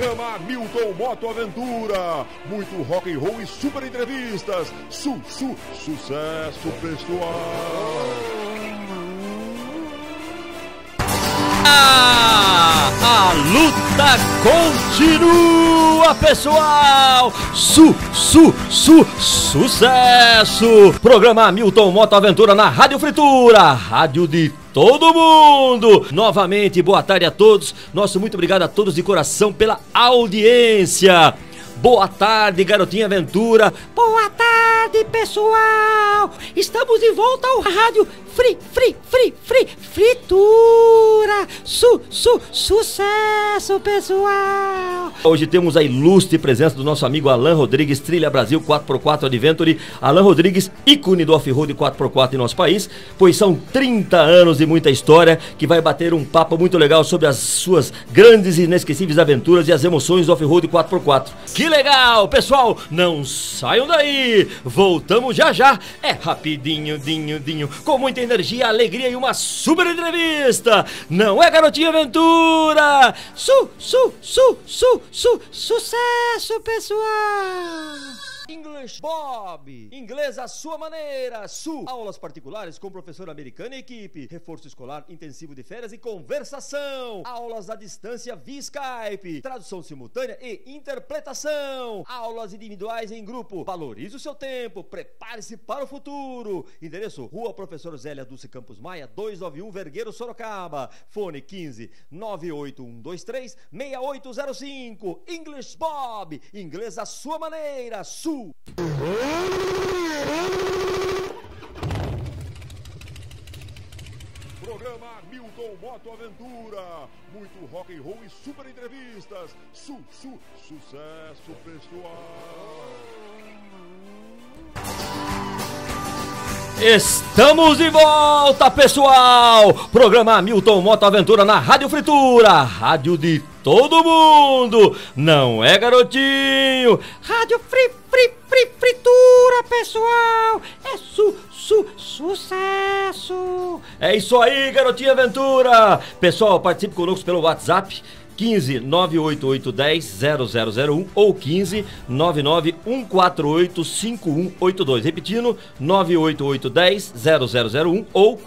Programa Milton Moto Aventura. Muito rock and roll e super entrevistas. Sucesso pessoal. A luta continua, pessoal! Sucesso! Programa Milton Moto Aventura na Rádio Fritura, rádio de todo mundo. Novamente, boa tarde a todos. Nosso muito obrigado a todos de coração pela audiência. Boa tarde, garotinha aventura. Boa tarde, pessoal. Estamos de volta ao rádio Fritura. Sucesso, pessoal. Hoje temos a ilustre presença do nosso amigo Alan Rodrigues, Trilha Brasil 4x4 Adventure. Alan Rodrigues, ícone do off-road 4x4 em nosso país, pois são 30 anos de muita história, que vai bater um papo muito legal sobre as suas grandes e inesquecíveis aventuras e as emoções do off-road 4x4. Que legal, pessoal, não saiam daí, voltamos já, é rapidinho, com muita energia, alegria e uma super entrevista, não é, garotinha aventura? Sucesso, pessoal. English Bob, inglês à sua maneira, aulas particulares com professor americano e equipe, reforço escolar intensivo de férias e conversação, aulas à distância via Skype, tradução simultânea e interpretação, aulas individuais em grupo, valorize o seu tempo, prepare-se para o futuro. Endereço: Rua Professor Zélia Dulce Campos Maia, 291 Vergueiro, Sorocaba, fone 15 98123 6805. English Bob, inglês à sua maneira, Programa Milton Moto Aventura. Muito rock and roll e super entrevistas. Sucesso pessoal. Estamos de volta, pessoal! Programa Milton Moto Aventura na Rádio Fritura, rádio de todo mundo, não é, garotinho? Rádio Fritura, pessoal, é sucesso! É isso aí, garotinha aventura! Pessoal, participe conosco pelo WhatsApp 15 98810 0001 ou 15 99148 5182. Repetindo, 98810 0001 ou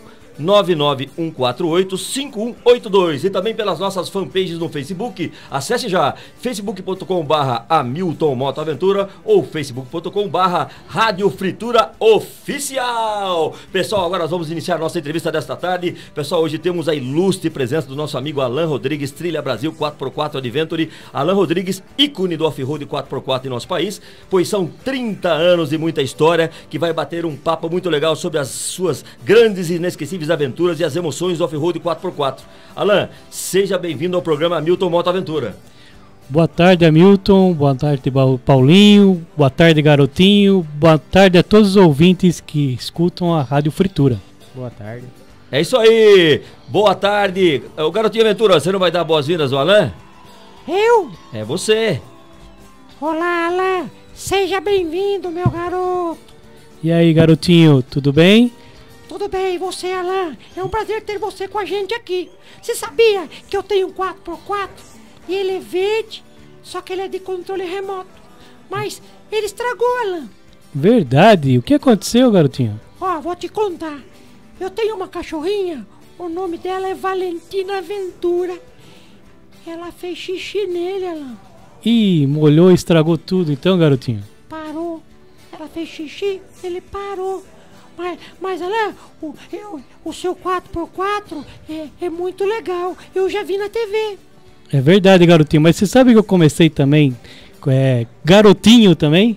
99148-5182. E também pelas nossas fanpages no Facebook. Acesse já facebook.com/Hamilton Moto Aventura ou facebook.com/Rádio Fritura Oficial. Pessoal, agora nós vamos iniciar nossa entrevista desta tarde. Pessoal, hoje temos a ilustre presença do nosso amigo Alan Rodrigues, Trilha Brasil 4x4 Adventure. Alan Rodrigues, ícone do off-road 4x4 em nosso país, pois são 30 anos de muita história, que vai bater um papo muito legal sobre as suas grandes e inesquecíveis aventuras e as emoções do off-road 4x4. Alan, seja bem-vindo ao programa Milton Moto Aventura. Boa tarde, Hamilton. Boa tarde, Paulinho. Boa tarde, garotinho. Boa tarde a todos os ouvintes que escutam a Rádio Fritura. Boa tarde. É isso aí. Boa tarde. O garotinho aventura, você não vai dar boas-vindas ao Alan? Eu? É você. Olá, Alan. Seja bem-vindo, meu garoto. E aí, garotinho, tudo bem? Tudo bem, e você, Alan? É um prazer ter você com a gente aqui. Você sabia que eu tenho um 4x4 e ele é verde, só que ele é de controle remoto. Mas ele estragou, Alan. Verdade? O que aconteceu, garotinho? Ó, vou te contar. Eu tenho uma cachorrinha, o nome dela é Valentina Aventura. Ela fez xixi nele, Alan. Ih, molhou e estragou tudo então, garotinho? Parou. Ela fez xixi, ele parou. Mas Alan, o seu 4x4 é muito legal. Eu já vi na TV. É verdade, garotinho. Mas você sabe que eu comecei também, garotinho também?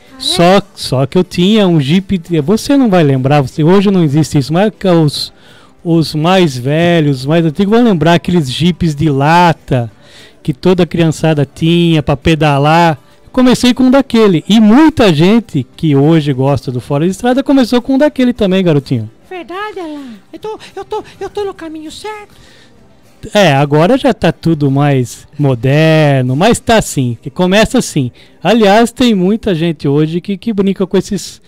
Só que eu tinha um Jeep. Você não vai lembrar, hoje não existe isso, mas os mais velhos, os mais antigos vão lembrar aqueles Jeeps de lata que toda criançada tinha para pedalar. Comecei com um daquele. E muita gente que hoje gosta do Fora de Estrada começou com um daquele também, garotinho. Verdade, Alan. Eu tô no caminho certo. Agora já tá tudo mais moderno, mas tá assim, que começa assim. Aliás, tem muita gente hoje que brinca com esses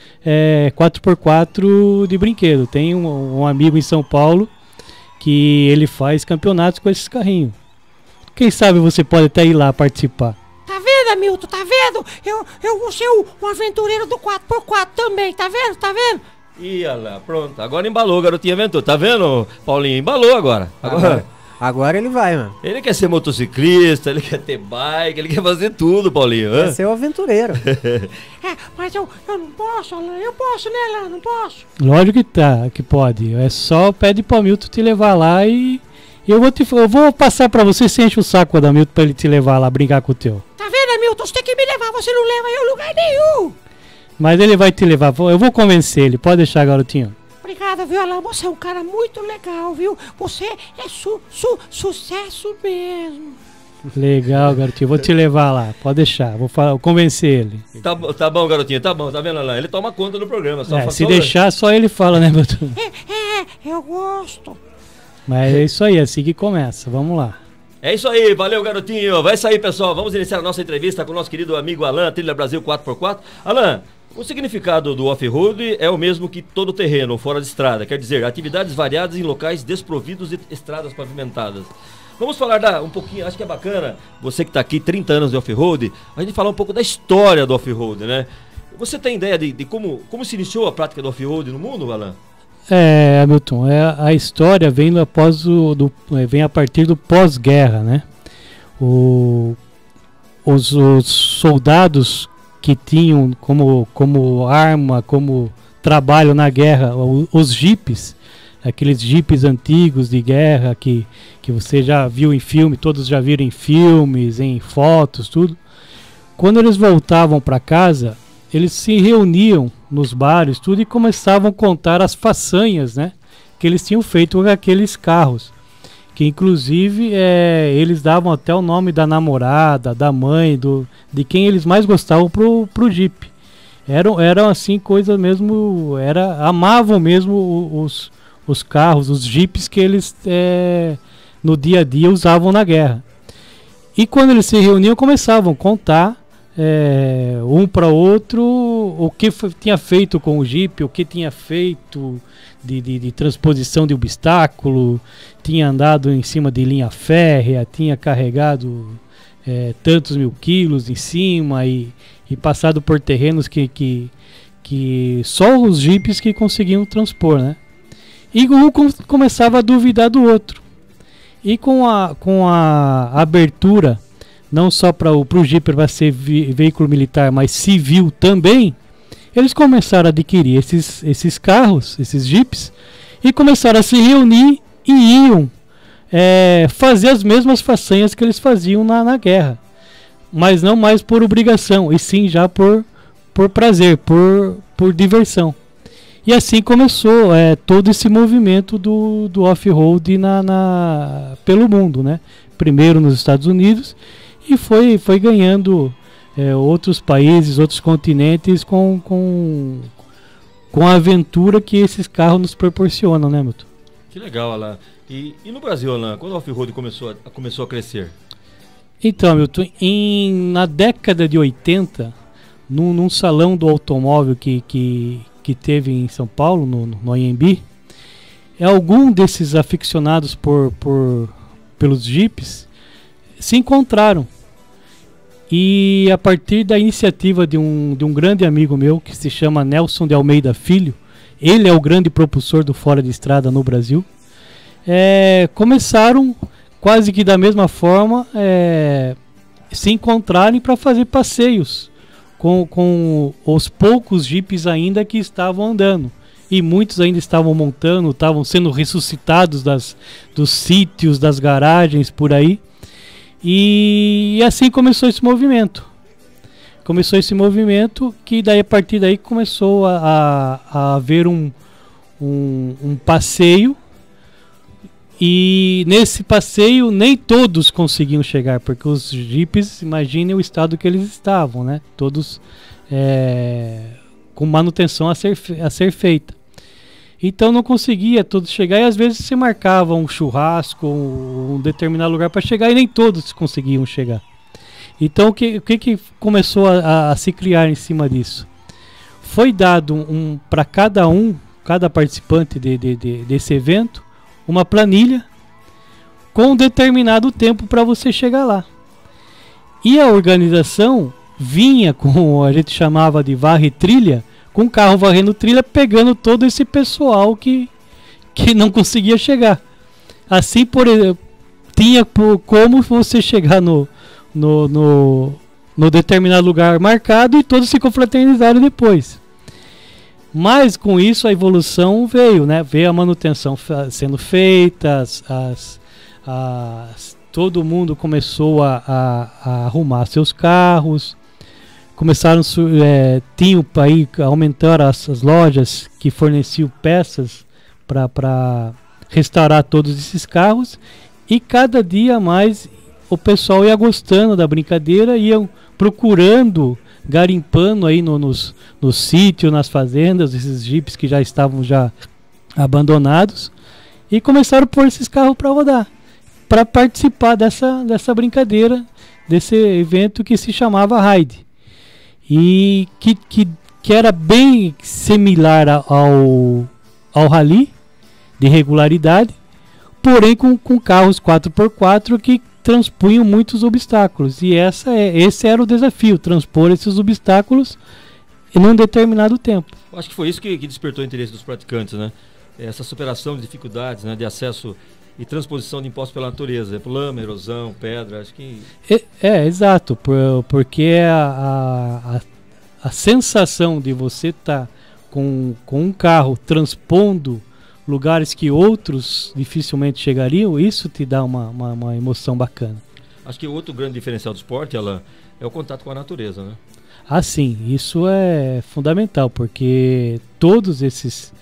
4x4 de brinquedo. Tem um amigo em São Paulo que ele faz campeonatos com esses carrinhos. quem sabe você pode até ir lá participar. Tá vendo, Hamilton? Tá vendo? Eu vou ser um aventureiro do 4x4 também, tá vendo? Tá vendo? Ih, olha lá, pronto. Agora embalou, garotinho aventura. Tá vendo, Paulinho? Embalou agora. Agora ele vai, mano. Ele quer ser motociclista, ele quer ter bike, ele quer fazer tudo, Paulinho. Quer ser o aventureiro. Mas eu não posso, Alan. Eu posso, né, Alan? Não posso. Lógico que pode. É só pede pro Hamilton te levar lá e eu vou passar pra você, você enche o saco do Hamilton pra ele te levar lá, brincar com o teu. Tá vendo, Hamilton? Você tem que me levar, você não leva eu em lugar nenhum. Mas ele vai te levar, eu vou convencer ele, pode deixar, garotinho. Obrigada, viu, Alan? Você é um cara muito legal, viu? Você é sucesso mesmo. Legal, garotinho. Vou te levar lá. Pode deixar. Vou convencer ele. Tá bom, garotinho. Tá bom. Tá vendo, Alan? Ele toma conta do programa. Se deixar, só ele fala, né, meu? Eu gosto. Mas é isso aí. É assim que começa. Vamos lá. É isso aí. Valeu, garotinho. Vai sair, pessoal. Vamos iniciar a nossa entrevista com o nosso querido amigo Alan, Trilha Brasil 4x4. Alan, o significado do off-road é o mesmo que todo terreno, fora de estrada. Quer dizer, atividades variadas em locais desprovidos de estradas pavimentadas. Vamos falar um pouquinho, acho que é bacana, você que está aqui 30 anos de off-road, a gente falar um pouco da história do off-road, né? Você tem ideia de como se iniciou a prática do off-road no mundo, Alan? Hamilton, a história vem vem a partir do pós-guerra, né? Os soldados que tinham como arma, como trabalho na guerra, os jipes, aqueles jipes antigos de guerra que você já viu em filme, todos já viram em filmes, em fotos, tudo. Quando eles voltavam para casa, eles se reuniam nos bares, tudo, e começavam a contar as façanhas, né, que eles tinham feito com aqueles carros. Que inclusive eles davam até o nome da namorada, da mãe, de quem eles mais gostavam pro Jeep. Eram assim coisas mesmo, amavam mesmo os carros, os Jeeps que eles no dia a dia usavam na guerra. E quando eles se reuniam, começavam a contar um para outro o que tinha feito com o Jeep, o que tinha feito de transposição de obstáculo, tinha andado em cima de linha férrea, tinha carregado tantos mil quilos em cima e passado por terrenos que só os jipes que conseguiam transpor, né? E um começava a duvidar do outro. E com a abertura, não só para o Jeep para ser veículo militar, mas civil também, eles começaram a adquirir esses carros, esses Jeeps, e começaram a se reunir e iam fazer as mesmas façanhas que eles faziam na guerra. Mas não mais por obrigação, e sim já por prazer, por diversão. E assim começou todo esse movimento do off-road pelo mundo, né? Primeiro nos Estados Unidos, e foi ganhando outros países, outros continentes com a aventura que esses carros nos proporcionam, né, Milton? Que legal, Alan. E no Brasil, Alan, quando o off-road começou a crescer? Então, Milton, na década de 80, num salão do automóvel que teve em São Paulo, no AMB, algum desses aficionados pelos Jeeps se encontraram. E a partir da iniciativa de um grande amigo meu, que se chama Nelson de Almeida Filho, ele é o grande propulsor do Fora de Estrada no Brasil, começaram quase que da mesma forma se encontrarem para fazer passeios com os poucos jipes ainda que estavam andando. E muitos ainda estavam montando, estavam sendo ressuscitados dos sítios, das garagens por aí. E assim começou esse movimento. Que daí, a partir daí começou a haver um passeio. E nesse passeio nem todos conseguiam chegar, porque os jipes, imaginem o estado que eles estavam, né? Todos com manutenção a ser feita. Então não conseguia todos chegar, e às vezes se marcava um churrasco, um determinado lugar para chegar, e nem todos conseguiam chegar. Então o que começou a se criar em cima disso? Foi dado para cada participante desse evento, uma planilha com um determinado tempo para você chegar lá. E a organização vinha com, a gente chamava de varre-trilha, com o carro varrendo trilha, pegando todo esse pessoal que não conseguia chegar. Assim, por exemplo, tinha como você chegar no determinado lugar marcado e todos se confraternizaram depois. Mas com isso a evolução veio, né? Veio a manutenção sendo feita, todo mundo começou a arrumar seus carros, começaram aí aumentaram as lojas que forneciam peças para restaurar todos esses carros, e cada dia mais o pessoal ia gostando da brincadeira, iam procurando, garimpando aí nos sítios, nas fazendas, esses jipes que já estavam já abandonados, e começaram a pôr esses carros para rodar, para participar dessa brincadeira, desse evento que se chamava Ride, e que era bem similar ao rally de regularidade, porém com carros 4x4 que transpunham muitos obstáculos, e esse era o desafio, transpor esses obstáculos em um determinado tempo. Acho que foi isso que despertou o interesse dos praticantes, né? Essa superação de dificuldades, né, de acesso e transposição de impostos pela natureza, por exemplo, lama, erosão, pedra, acho que... Exato, porque a sensação de você estar com um carro transpondo lugares que outros dificilmente chegariam, isso te dá uma emoção bacana. Acho que outro grande diferencial do esporte, Alan, é o contato com a natureza, né? Ah, sim, isso é fundamental, porque todos esses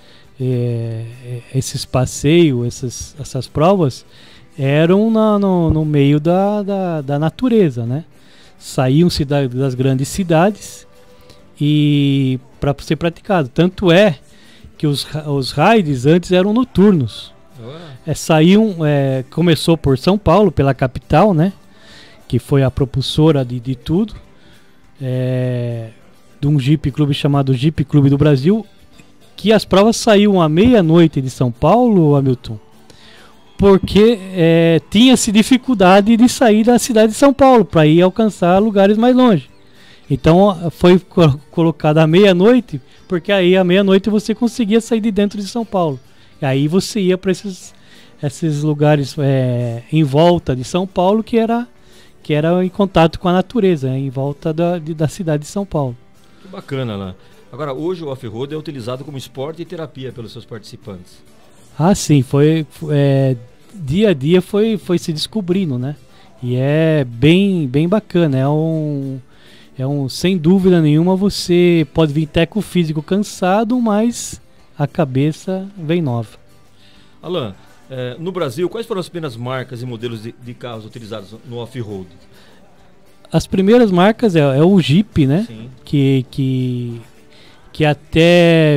passeios, essas provas eram no meio da natureza, né? Saíam-se das grandes cidades e para ser praticado. Tanto é que os rides antes eram noturnos. Começou por São Paulo, pela capital, né? Que foi a propulsora de tudo. De um Jeep Clube chamado Jeep Clube do Brasil, que as provas saíam à meia-noite de São Paulo, Hamilton, porque tinha-se dificuldade de sair da cidade de São Paulo para ir alcançar lugares mais longe. Então foi colocada à meia-noite, porque aí à meia-noite você conseguia sair de dentro de São Paulo. E aí você ia para esses lugares em volta de São Paulo, que era em contato com a natureza, em volta da cidade de São Paulo. Que bacana lá. Agora, hoje o off-road é utilizado como esporte e terapia pelos seus participantes. Ah, sim, dia a dia foi se descobrindo, né? E é bem bacana, sem dúvida nenhuma, você pode vir até com o físico cansado, mas a cabeça vem nova. Alan, no Brasil, quais foram as primeiras marcas e modelos de carros utilizados no off-road? As primeiras marcas é o Jeep, né? Sim. Que até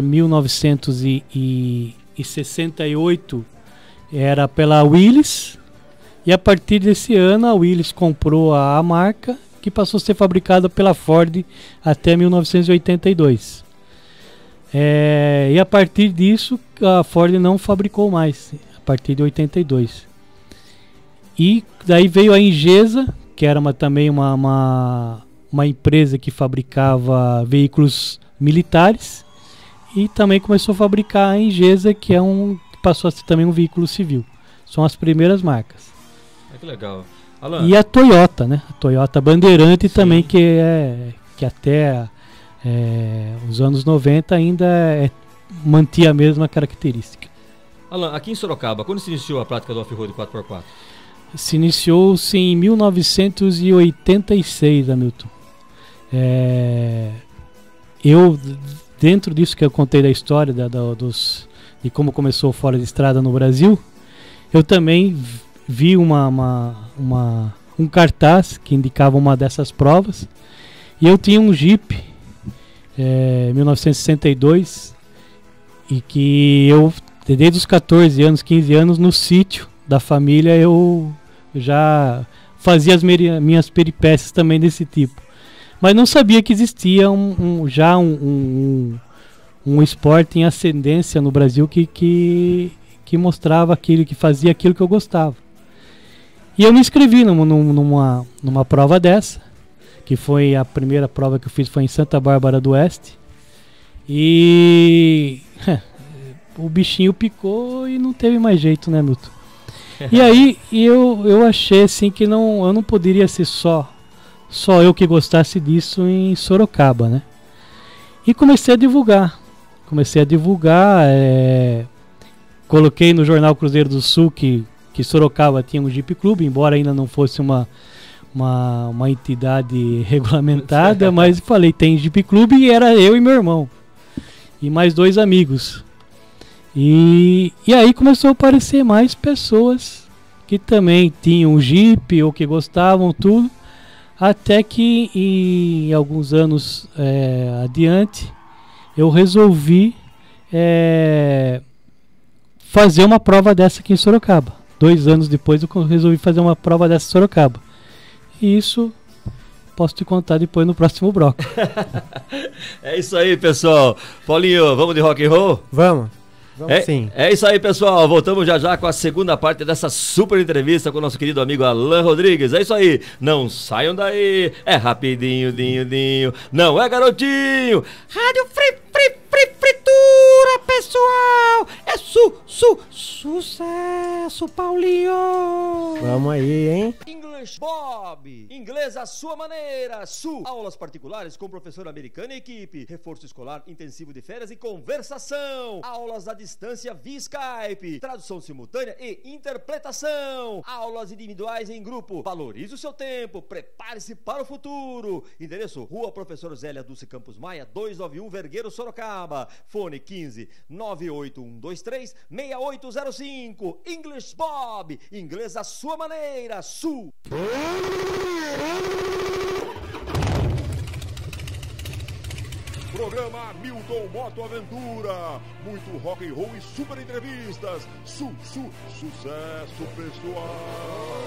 1968 era pela Willys, e a partir desse ano a Willys comprou a marca, que passou a ser fabricada pela Ford até 1982. E a partir disso a Ford não fabricou mais, a partir de 82. E daí veio a Ingesa, que era também uma empresa que fabricava veículos militares, e também começou a fabricar a Ingesa, que passou a ser também um veículo civil. São as primeiras marcas. Que legal. Alan. E a Toyota, né? A Toyota Bandeirante. Sim. Também, que até os anos 90 ainda mantinha a mesma característica. Alan, aqui em Sorocaba, quando se iniciou a prática do off-road 4x4? Se iniciou-se em 1986, Hamilton. Eu, dentro disso que eu contei da história de como começou fora de estrada no Brasil, eu também vi um cartaz que indicava uma dessas provas, e eu tinha um Jeep 1962, e que eu, desde os 14 anos, 15 anos, no sítio da família, eu já fazia as minhas peripécias também desse tipo. Mas não sabia que existia um esporte em ascendência no Brasil que mostrava aquilo, que fazia aquilo que eu gostava. E eu me inscrevi numa prova dessa, que foi a primeira prova que eu fiz, foi em Santa Bárbara do Oeste. E o bichinho picou e não teve mais jeito, né, Milton? E aí eu achei assim que eu não poderia ser só eu que gostasse disso em Sorocaba, né? E comecei a divulgar. Coloquei no jornal Cruzeiro do Sul que Sorocaba tinha um Jeep Clube, embora ainda não fosse uma entidade regulamentada, mas falei, tem Jeep Clube, e era eu e meu irmão. E mais 2 amigos. E aí começou a aparecer mais pessoas que também tinham Jeep ou que gostavam, tudo. Até que em alguns anos adiante eu resolvi fazer uma prova dessa aqui em Sorocaba. 2 anos depois eu resolvi fazer uma prova dessa em Sorocaba. E isso posso te contar depois no próximo bloco. É isso aí, pessoal. Paulinho, vamos de rock and roll? Vamos sim. É isso aí, pessoal. Voltamos já com a segunda parte dessa super entrevista com o nosso querido amigo Alan Rodrigues. É isso aí. Não saiam daí. É rapidinho, dinho. Não é garotinho. Rádio Fritura, pessoal! É sucesso, Paulinho! Vamos aí, hein? English Bob. Inglês à sua maneira. Aulas particulares com professor americano e equipe. Reforço escolar intensivo de férias e conversação. Aulas à distância via Skype. Tradução simultânea e interpretação. Aulas individuais em grupo. Valorize o seu tempo. Prepare-se para o futuro. Endereço: Rua Professor Zélia Dulce Campos Maia, 291 Vergueiro, Sorocaba. Fone 15 98123 6805. English Bob. Inglês à sua maneira. Programa Milton Moto Aventura. Muito rock and roll e super entrevistas. Sucesso, pessoal.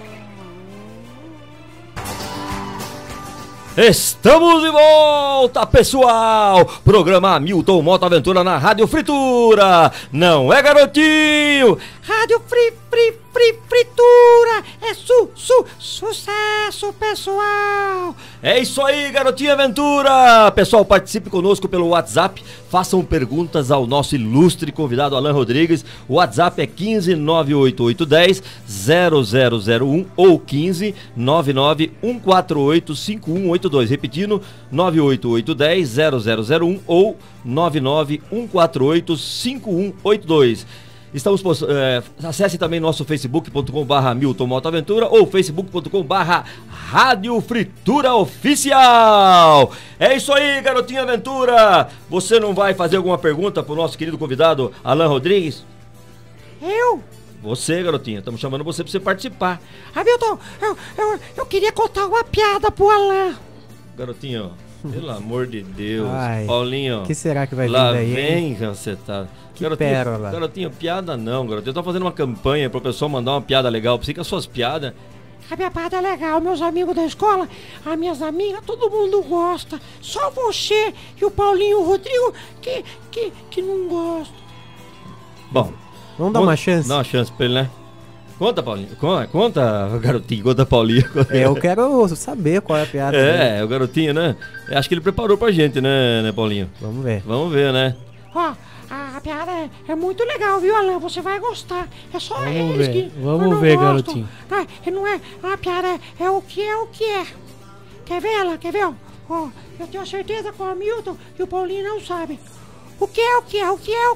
Estamos de volta, pessoal! Programa Milton Moto Aventura na Rádio Fritura. Não é garotinho? Rádio Fritura. É sucesso, pessoal. É isso aí, garotinha aventura! Pessoal, participe conosco pelo WhatsApp. Façam perguntas ao nosso ilustre convidado Alan Rodrigues. O WhatsApp é 15 98810 0001 ou 15 99 148 5182. Repetindo, 98810 0001 ou 99 148 5182. Acesse também nosso facebook.com/, Milton Moto Aventura, ou facebook.com/, Rádio Fritura Oficial. É isso aí, garotinha aventura. Você não vai fazer alguma pergunta pro nosso querido convidado Alan Rodrigues? Eu? Você, garotinha, estamos chamando você pra você participar. Milton, eu queria contar uma piada pro Alan. Garotinho, pelo amor de Deus. Ai, Paulinho, que será que vai vir lá daí, vem você tá. Que pérola. Garotinho, piada não, garotinho. Eu tô fazendo uma campanha pro pessoal mandar uma piada legal pra você, que as suas piadas. A minha piada é legal, meus amigos da escola, as minhas amigas, todo mundo gosta. Só você e o Paulinho e o Rodrigo que não gostam. Bom, vamos dar uma chance? Dá uma chance pra ele, né? Conta, Paulinho. Conta, garotinho. Conta, Paulinho. Eu quero saber qual é a piada dele. O garotinho, né? Acho que ele preparou pra gente, né, Paulinho? Vamos ver. Vamos ver, né? Ó, a piada é muito legal, viu, Alan? Você vai gostar. É só Vamos eles ver. que Vamos ver, gostam. garotinho. Não é a piada, é o que é. Quer ver, Alan? Quer ver? Ó, eu tenho certeza que o Hamilton e o Paulinho não sabem. O que é? O que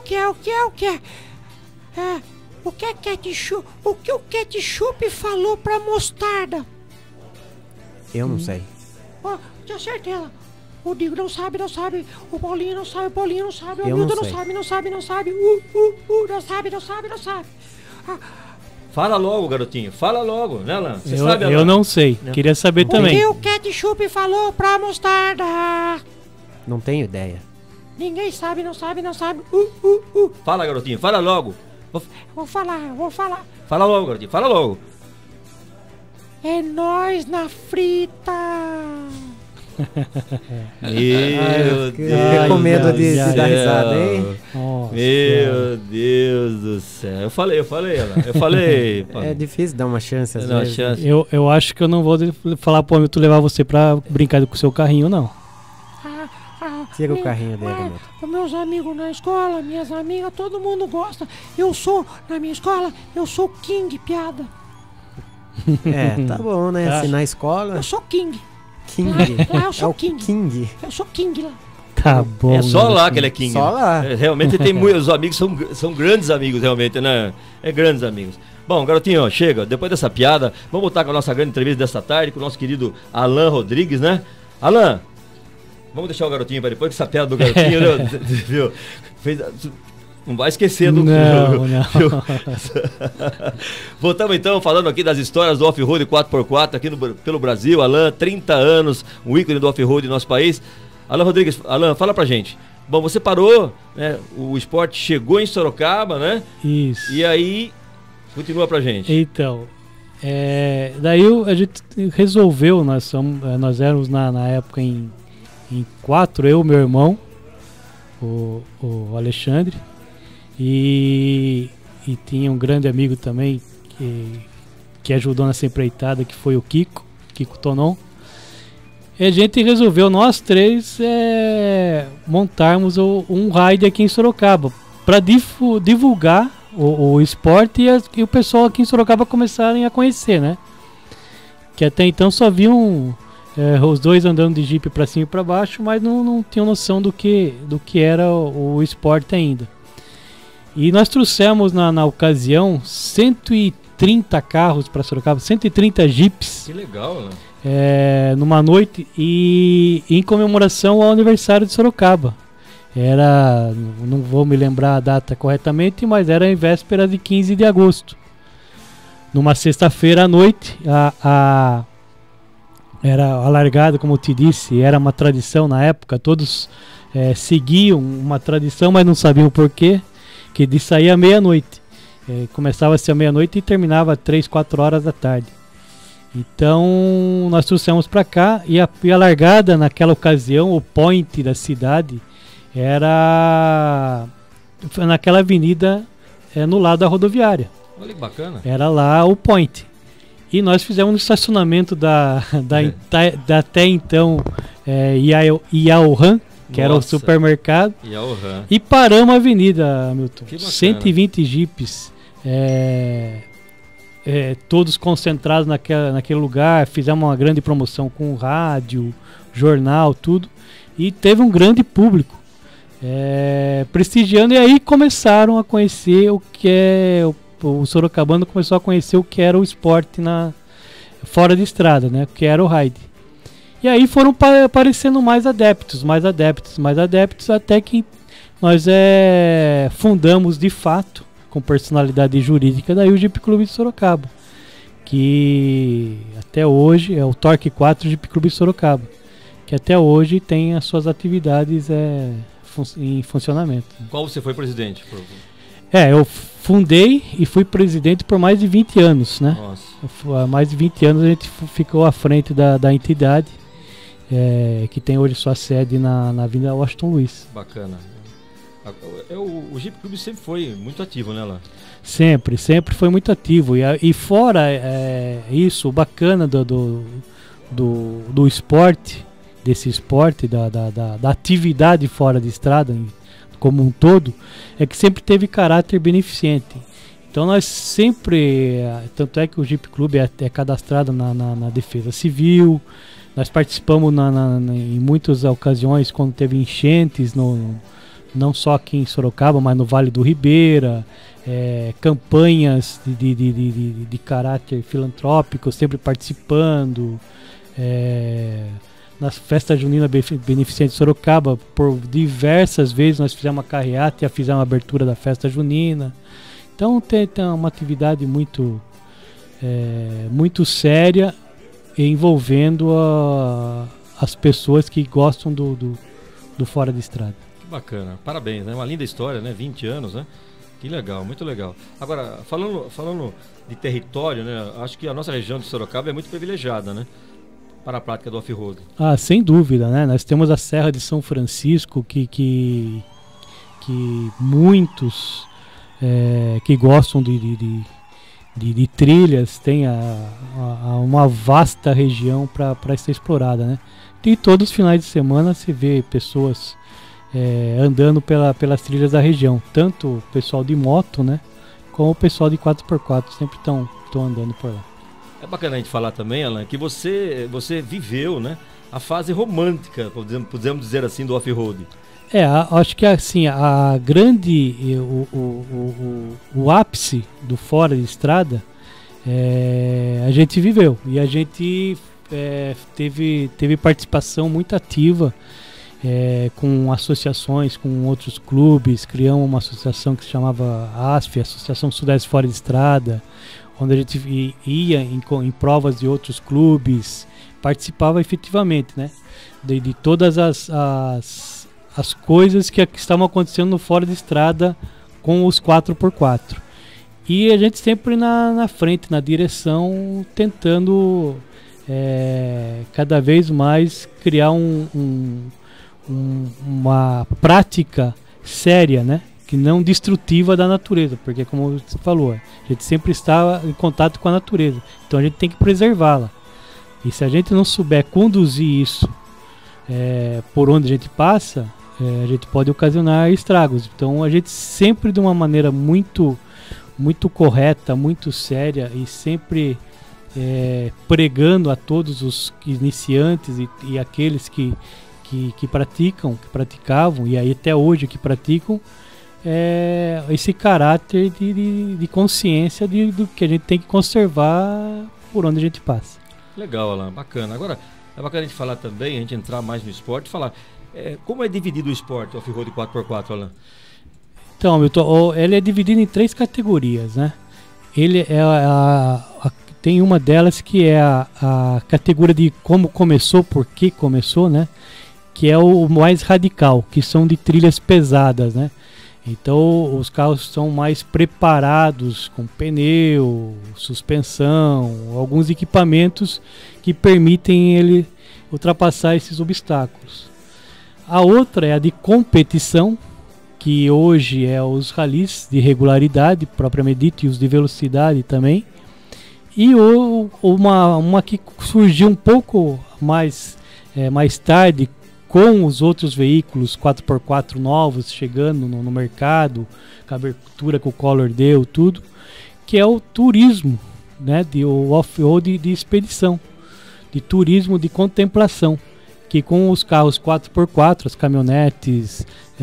o ketchup falou pra mostarda? Eu não sei. Ó, tenho certeza. O Digo não sabe. O Paulinho não sabe. O Eu Hamilton não não sei. sabe. Não sabe. Não sabe. Fala logo, garotinho. Fala logo, né, Alan? Você Eu, sabe, Alan? eu não sei. Queria saber O também. que o ketchup falou pra mostarda? Não tenho ideia. Ninguém sabe, não sabe. Fala, garotinho. Fala logo. Vou falar. Fala logo, garotinho. Fala logo. É nós na frita. Eu fiquei com medo de dar risada, hein? Nossa, meu Deus do céu. Eu falei. É difícil dar uma chance às vezes. Chance. Eu acho que eu não vou falar pro Hamilton levar você pra brincar com o seu carrinho, não. Tira o carrinho dele, Hamilton. Meus amigos na escola, minhas amigas, todo mundo gosta. Na minha escola, eu sou King, piada. Tá bom, né? Assim, na escola... Eu sou King. King. Lá eu sou King. King. Eu sou King lá. Tá bom. É só lá que ele é King. Só lá. Realmente tem muitos amigos, são grandes amigos, realmente, né? Grandes amigos. Bom, garotinho, chega. Depois dessa piada, vamos voltar com a nossa grande entrevista dessa tarde, com o nosso querido Alan Rodrigues, né? Alan, vamos deixar o garotinho para depois, que essa piada do garotinho, viu? Não vai esquecer do... Não. Voltamos então falando aqui das histórias do off-road 4x4 aqui pelo Brasil. Alan, 30 anos, um ícone do off-road no nosso país. Alan Rodrigues, Alan, fala pra gente. Bom, você parou, né? O esporte chegou em Sorocaba, né? Isso. E aí, continua pra gente. Então, daí a gente resolveu, nós éramos na época em 4, eu, meu irmão, o Alexandre, e tinha um grande amigo também que ajudou nessa empreitada, que foi o Kiko Tonon. E a gente resolveu, nós três, montarmos um raid aqui em Sorocaba para divulgar o esporte e o pessoal aqui em Sorocaba começarem a conhecer, né? Que até então só viam os dois andando de Jeep para cima e para baixo, mas não tinham noção do que era o esporte ainda. E nós trouxemos na ocasião 130 carros para Sorocaba, 130 Jeeps. Que legal, né? Numa noite e em comemoração ao aniversário de Sorocaba. Não vou me lembrar a data corretamente, mas era em véspera de 15 de agosto. Numa sexta-feira à noite, era a largada, como eu te disse, era uma tradição na época, todos seguiam uma tradição, mas não sabiam o porquê, que de sair à meia-noite. Começava-se à meia-noite e terminava às 3, 4 horas da tarde. Então nós trouxemos para cá e a largada naquela ocasião, o point da cidade, era naquela avenida no lado da rodoviária. Olha que bacana. Era lá o point. E nós fizemos no estacionamento da até então Iauhan, que era o supermercado. Iauhan. E paramos a avenida, Hamilton. 120 jipes. Todos concentrados naquele lugar. Fizemos uma grande promoção com rádio, jornal, tudo. E teve um grande público prestigiando. E aí começaram a conhecer o que o sorocabano começou a conhecer o que era o esporte fora de estrada, né? O que era o ride. E aí foram aparecendo mais adeptos, até que nós fundamos de fato, com personalidade jurídica, daí o Jeep Clube de Sorocaba, que até hoje é o Torque 4 Jeep Clube de Sorocaba, que até hoje tem as suas atividades em funcionamento. Qual você foi presidente? Eu fundei e fui presidente por mais de 20 anos, né? Nossa. Há mais de 20 anos a gente ficou à frente da entidade, que tem hoje sua sede na Avenida Washington Luiz. Bacana. O Jeep Clube sempre foi muito ativo, né, lá? Sempre foi muito ativo. E fora isso, o bacana do esporte, desse esporte, da atividade fora de estrada, como um todo, é que sempre teve caráter beneficente. Então nós sempre, tanto é que o Jeep Clube é cadastrado na Defesa Civil, nós participamos em muitas ocasiões quando teve enchentes, não só aqui em Sorocaba, mas no Vale do Ribeira, campanhas de caráter filantrópico, sempre participando, na festa junina beneficente de Sorocaba, por diversas vezes nós fizemos uma carreata e fizemos a abertura da festa junina. Então tem uma atividade muito séria, envolvendo as pessoas que gostam do fora de estrada. Que bacana, parabéns, né? Uma linda história, né? 20 anos, né? Que legal, muito legal. Agora, falando de território, né? Acho que a nossa região de Sorocaba é muito privilegiada, né? para a prática do off-road? Sem dúvida, né? Nós temos a Serra de São Francisco que muitos que gostam de trilhas tem uma vasta região para ser explorada, né? E todos os finais de semana se vê pessoas andando pelas trilhas da região, tanto o pessoal de moto, né, como o pessoal de 4x4 sempre estão andando por lá. É bacana a gente falar também, Alan, que você viveu, né, a fase romântica, podemos dizer assim, do off-road. Acho que assim, a grande, o ápice do fora de estrada, a gente viveu e a gente teve participação muito ativa com associações, com outros clubes. Criamos uma associação que se chamava ASF, Associação Sudeste Fora de Estrada, onde a gente ia em provas de outros clubes, participava efetivamente, né, de todas as coisas que estavam acontecendo no fora de estrada com os 4x4. E a gente sempre na frente, na direção, tentando cada vez mais criar uma prática séria, né? Que não destrutiva da natureza, porque como você falou, a gente sempre está em contato com a natureza, então a gente tem que preservá-la. E se a gente não souber conduzir isso por onde a gente passa, a gente pode ocasionar estragos. Então a gente sempre de uma maneira muito correta, muito séria e sempre pregando a todos os iniciantes e aqueles que praticavam e aí até hoje que praticam, esse caráter de consciência do que a gente tem que conservar por onde a gente passa. Legal, Alan, bacana. Agora, é bacana a gente falar também, a gente entrar mais no esporte, falar como é dividido o esporte, o off-road 4x4, Alan? Então, Milton, ele é dividido em 3 categorias, né? Ele tem uma delas que é a categoria de como começou, por que começou, né? Que é o mais radical, que são de trilhas pesadas, né? Então os carros são mais preparados com pneu, suspensão, alguns equipamentos que permitem ele ultrapassar esses obstáculos. A outra é a de competição, que hoje é os ralis de regularidade, propriamente dito, e os de velocidade também. E uma que surgiu um pouco mais tarde, com os outros veículos 4x4 novos chegando no mercado, com a abertura que o Collor deu, tudo, que é o turismo, né, o off-road de expedição, de turismo de contemplação, que com os carros 4x4, as caminhonetes,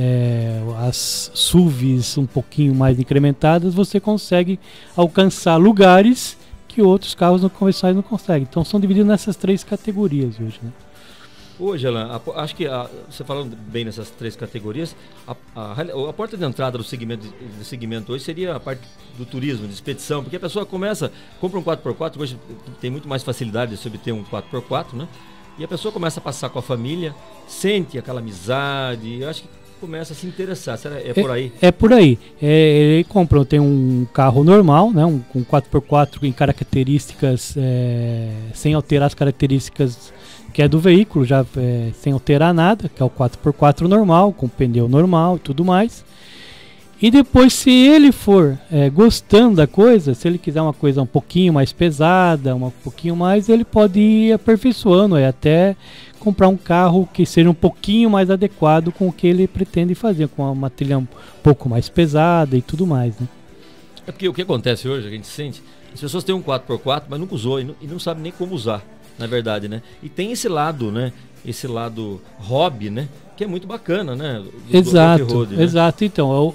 as SUVs um pouquinho mais incrementadas, você consegue alcançar lugares que outros carros convencionais não conseguem. Então são divididos nessas 3 categorias hoje, né? Hoje, Alan, acho que você falando bem nessas 3 categorias, a porta de entrada do segmento hoje seria a parte do turismo, de expedição, porque a pessoa compra um 4x4, hoje tem muito mais facilidade de se obter um 4x4, né? E a pessoa começa a passar com a família, sente aquela amizade, acho que começa a se interessar. Será por aí? É por aí. Ele tem um carro normal, né, um 4x4 em características, sem alterar as características que é do veículo, já sem alterar nada, que é o 4x4 normal, com pneu normal e tudo mais. E depois, se ele for gostando da coisa, se ele quiser uma coisa um pouquinho mais pesada, um pouquinho mais, ele pode ir aperfeiçoando, até comprar um carro que seja um pouquinho mais adequado com o que ele pretende fazer, com uma trilha um pouco mais pesada e tudo mais, né? É porque o que acontece hoje, a gente sente, as pessoas têm um 4x4, mas nunca usou e não sabem nem como usar, na verdade, né? E tem esse lado, né? Esse lado hobby, né? Que é muito bacana, né? Exato. Então,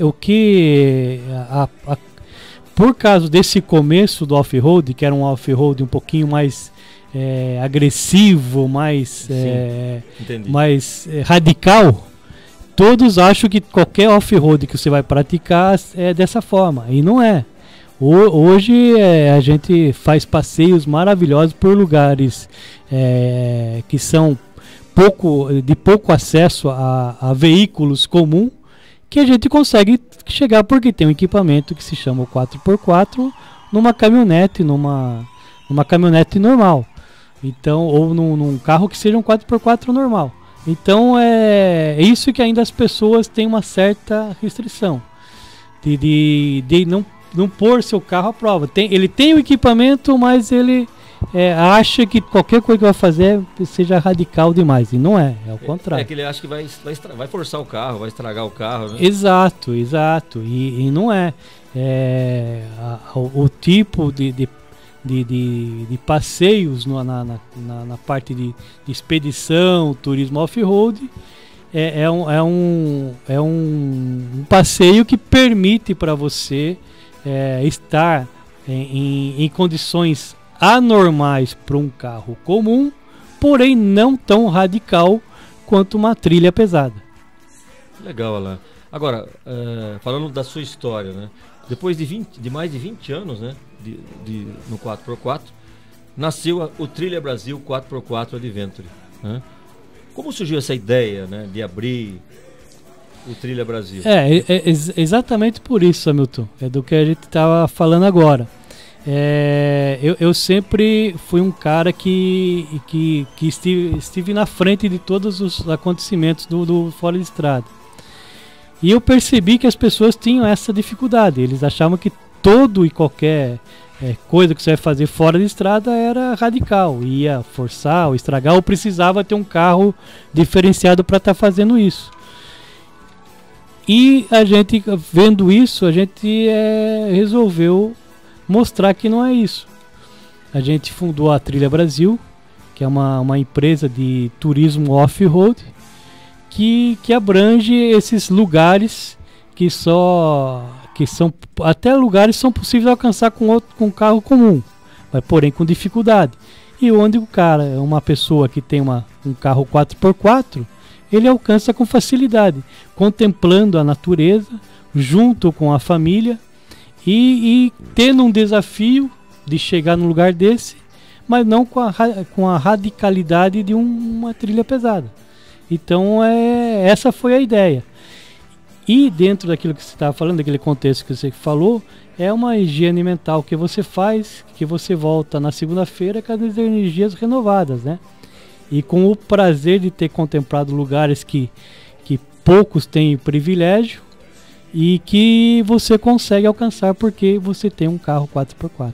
por causa desse começo do off-road, que era um off-road um pouquinho mais agressivo, mais radical, todos acham que qualquer off-road que você vai praticar é dessa forma, e não é. Hoje a gente faz passeios maravilhosos por lugares que são de pouco acesso a veículos comuns, que a gente consegue chegar porque tem um equipamento que se chama o 4x4 numa caminhonete, numa caminhonete normal. Então, ou num carro que seja um 4x4 normal. Então é isso que ainda as pessoas têm uma certa restrição de não pôr seu carro à prova. Ele tem o equipamento, mas ele acha que qualquer coisa que vai fazer seja radical demais. E não é o contrário. É que ele acha que vai forçar o carro, vai estragar o carro, né? Exato. E não é. O tipo de passeios na parte de expedição, turismo off-road, é um passeio que permite para você estar em condições anormais para um carro comum, porém não tão radical quanto uma trilha pesada. Legal, Alain. Agora, falando da sua história, né? Depois de mais de 20 anos, né, no 4x4, nasceu o Trilha Brasil 4x4 Adventure, né? Como surgiu essa ideia, né, de abrir o Trilha Brasil? Exatamente por isso, Hamilton. É do que a gente estava falando agora. Eu sempre fui um cara que estive na frente de todos os acontecimentos do fora de estrada. E eu percebi que as pessoas tinham essa dificuldade. Eles achavam que todo e qualquer coisa que você vai fazer fora de estrada era radical. Ia forçar ou estragar, ou precisava ter um carro diferenciado para estar fazendo isso. E a gente, vendo isso, a gente resolveu mostrar que não é isso. A gente fundou a Trilha Brasil, que é uma empresa de turismo off-road, que abrange esses lugares que são até lugares são possíveis alcançar com carro comum, mas porém com dificuldade. E onde o cara é uma pessoa que tem um carro 4x4, ele alcança com facilidade, contemplando a natureza, junto com a família e tendo um desafio de chegar num lugar desse, mas não com a radicalidade de uma trilha pesada. Então essa foi a ideia. E dentro daquilo que você estava falando, daquele contexto que você falou, é uma higiene mental que você faz, que você volta na segunda-feira com as energias renovadas, né? E com o prazer de ter contemplado lugares que poucos têm privilégio e que você consegue alcançar porque você tem um carro 4x4.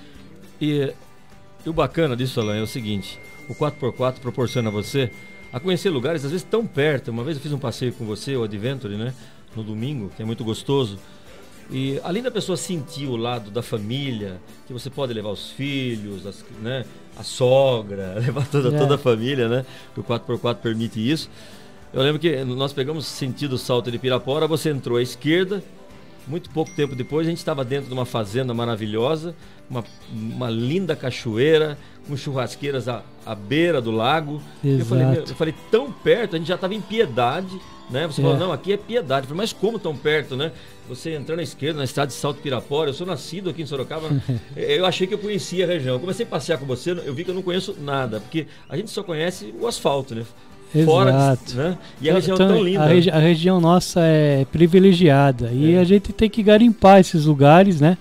E o bacana disso, Alain, é o seguinte: o 4x4 proporciona a você a conhecer lugares às vezes tão perto. Uma vez eu fiz um passeio com você, o Adventure, né, no domingo, que é muito gostoso. E além da pessoa sentir o lado da família, que você pode levar os filhos, né, a sogra, levar toda a família, né? O 4x4 permite isso. Eu lembro que nós pegamos sentido Salto de Pirapora, você entrou à esquerda, muito pouco tempo depois a gente estava dentro de uma fazenda maravilhosa, uma linda cachoeira, com churrasqueiras à beira do lago. Eu falei, tão perto, a gente já estava em Piedade, né? Você falou, não, aqui é Piedade. Eu falei, mas como tão perto, né? Você entrando à esquerda, na estrada de Salto Pirapora, eu sou nascido aqui em Sorocaba, eu achei que eu conhecia a região. Eu comecei a passear com você, eu vi que eu não conheço nada, porque a gente só conhece o asfalto, né? Exato. Né? E a região é tão linda. A região nossa é privilegiada e a gente tem que garimpar esses lugares, né?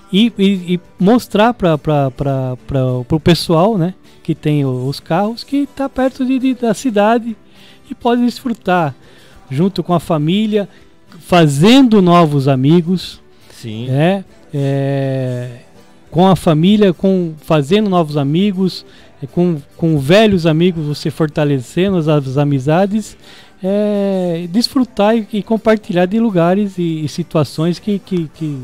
E mostrar para o pessoal, né, que tem os carros, que está perto da cidade e pode desfrutar junto com a família, fazendo novos amigos. Sim. Né? Com a família, fazendo novos amigos, com velhos amigos, você fortalecendo as amizades, desfrutar e compartilhar de lugares e situações que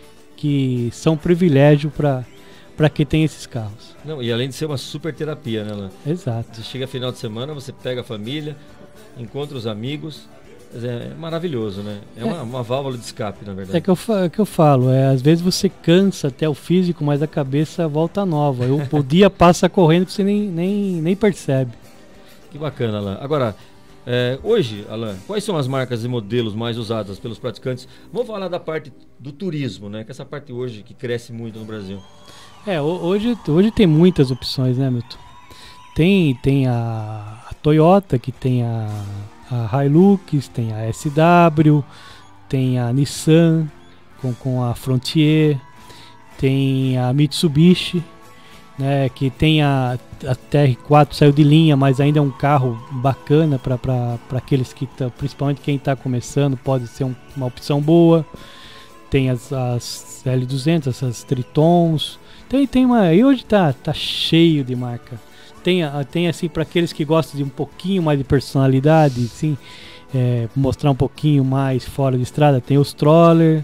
são privilégio para quem tem esses carros. Não, e além de ser uma super terapia, né, Alain? Exato. Você chega final de semana, você pega a família, encontra os amigos, é maravilhoso, né? É uma válvula de escape, na verdade. É que eu falo, às vezes você cansa até o físico, mas a cabeça volta nova. O dia passa correndo que você nem percebe. Que bacana, Alain. Agora, hoje, Alain, quais são as marcas e modelos mais usadas pelos praticantes? Vamos falar da parte do turismo, né? Que é essa parte hoje que cresce muito no Brasil. Hoje tem muitas opções, né, Milton? Tem a Toyota, que tem a Hilux, tem a SW, tem a Nissan com a Frontier, tem a Mitsubishi, né, que tem a TR4 saiu de linha, mas ainda é um carro bacana para aqueles que principalmente quem está começando, pode ser uma opção boa. Tem as L200, essas Tritons. Tem uma, e hoje tá cheio de marca. Tem assim para aqueles que gostam de um pouquinho mais de personalidade, assim, mostrar um pouquinho mais fora de estrada, tem os Stroller,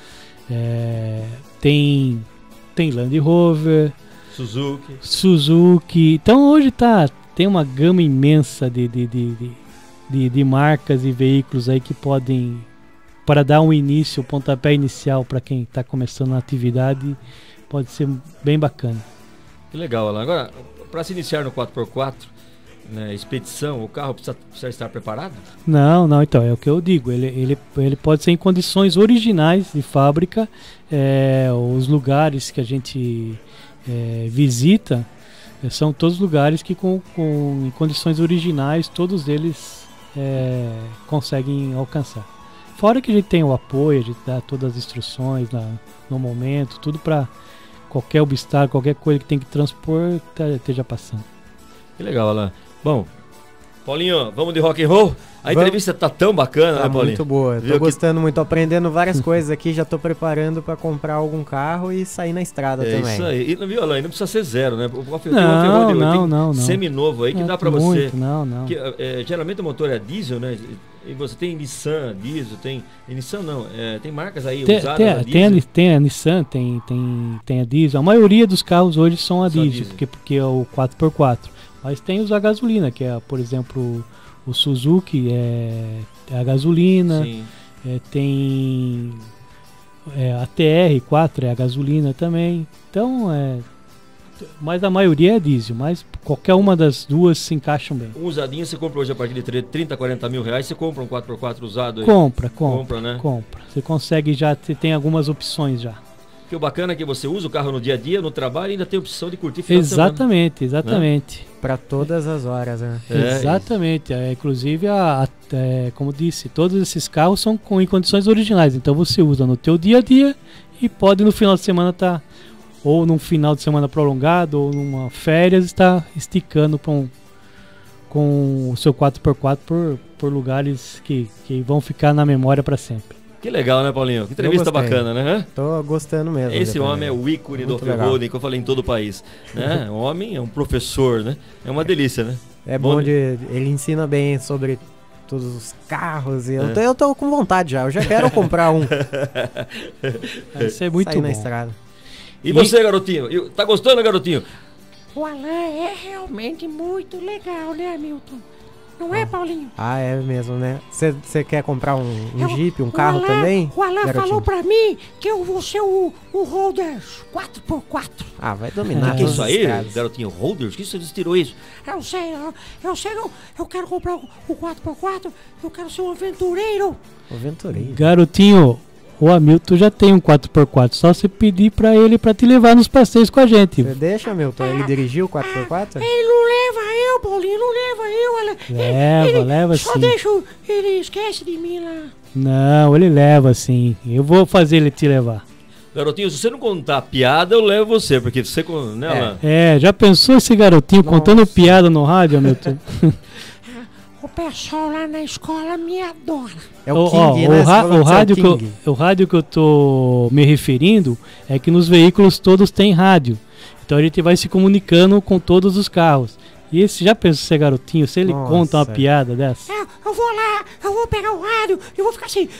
tem Land Rover, Suzuki. Então hoje tem uma gama imensa de marcas e veículos aí que podem, para dar um início, o pontapé inicial para quem está começando a atividade, pode ser bem bacana. Que legal, Alan. Agora, para se iniciar no 4x4, né, expedição, o carro precisa estar preparado? Não, então, é o que eu digo. Ele pode ser em condições originais de fábrica. Os lugares que a gente visita são todos lugares que em condições originais todos eles conseguem alcançar. Fora que a gente tem o apoio, a gente dá todas as instruções no momento, tudo para qualquer obstáculo, qualquer coisa que tem que transpor esteja passando. Que legal, Alan. Bom, Paulinho, vamos de rock and roll? A entrevista tá tão bacana, né, Paulinho? Muito boa. Tô gostando muito, aprendendo várias coisas aqui. Já tô preparando para comprar algum carro e sair na estrada também. Isso aí. E, viu, Alan, não precisa ser zero, né? Não. Seminovo aí que dá para você. Não. Que, geralmente o motor é diesel, né? E você tem Nissan, diesel, tem marcas aí usadas a diesel. Tem a Nissan, tem a diesel. A maioria dos carros hoje são a diesel, porque é o 4x4. Mas tem os a gasolina, que é, por exemplo, o Suzuki é a gasolina. Tem a TR4 é a gasolina também. Então, mas a maioria é diesel, mas qualquer uma das duas se encaixam bem. Um usadinho você compra hoje a partir de 30, 40 mil reais, você compra um 4x4 usado aí? Compra, né? Compra. Você consegue você tem algumas opções já. Porque o bacana é que você usa o carro no dia a dia, no trabalho, e ainda tem a opção de curtir final de semana. Exatamente. Né? Para todas as horas, né? Exatamente. Inclusive, como disse, todos esses carros são em condições originais. Então você usa no teu dia a dia e pode no final de semana estar, ou num final de semana prolongado, ou numa férias, estar esticando com o seu 4x4 por lugares que vão ficar na memória para sempre. Que legal, né, Paulinho? Que entrevista bacana, né? Tô gostando mesmo. Esse homem é o ícone do off-roading que eu falei em todo o país. Né? O homem é um professor, né? É uma delícia, né? É bom ele ensina bem sobre todos os carros. E eu tô com vontade já. Eu já quero comprar um. Isso é muito bom. Na estrada. E você, garotinho? Tá gostando, garotinho? O Alan é realmente muito legal, né, Hamilton? Não é, Paulinho? Ah, é mesmo, né? Você quer comprar um Jeep, um carro também? O Alan falou pra mim que eu vou ser o Holders 4x4. Ah, vai dominar. Que isso aí, garotinho? Holders? Que você tirou isso? Eu sei, eu quero comprar o 4x4, eu quero ser um aventureiro. Aventureiro? Garotinho, o Hamilton já tem um 4x4, só você pedir pra ele pra te levar nos passeios com a gente. Você deixa, Hamilton, ele dirigir o 4x4? Ele não leva eu, Paulinho, não leva eu. Leva só sim. Deixa ele esquece de mim lá. Não, ele leva sim. Eu vou fazer ele te levar. Garotinho, se você não contar piada, eu levo você, porque você... Né, Alan? Já pensou esse garotinho contando piada no rádio, Hamilton? O pessoal lá na escola me adora. É o King, né? O rádio que eu tô me referindo é que nos veículos todos tem rádio. Então a gente vai se comunicando com todos os carros. E esse, já pensou ser garotinho, se ele conta uma piada dessa? Eu vou lá, eu vou pegar o rádio e vou ficar assim...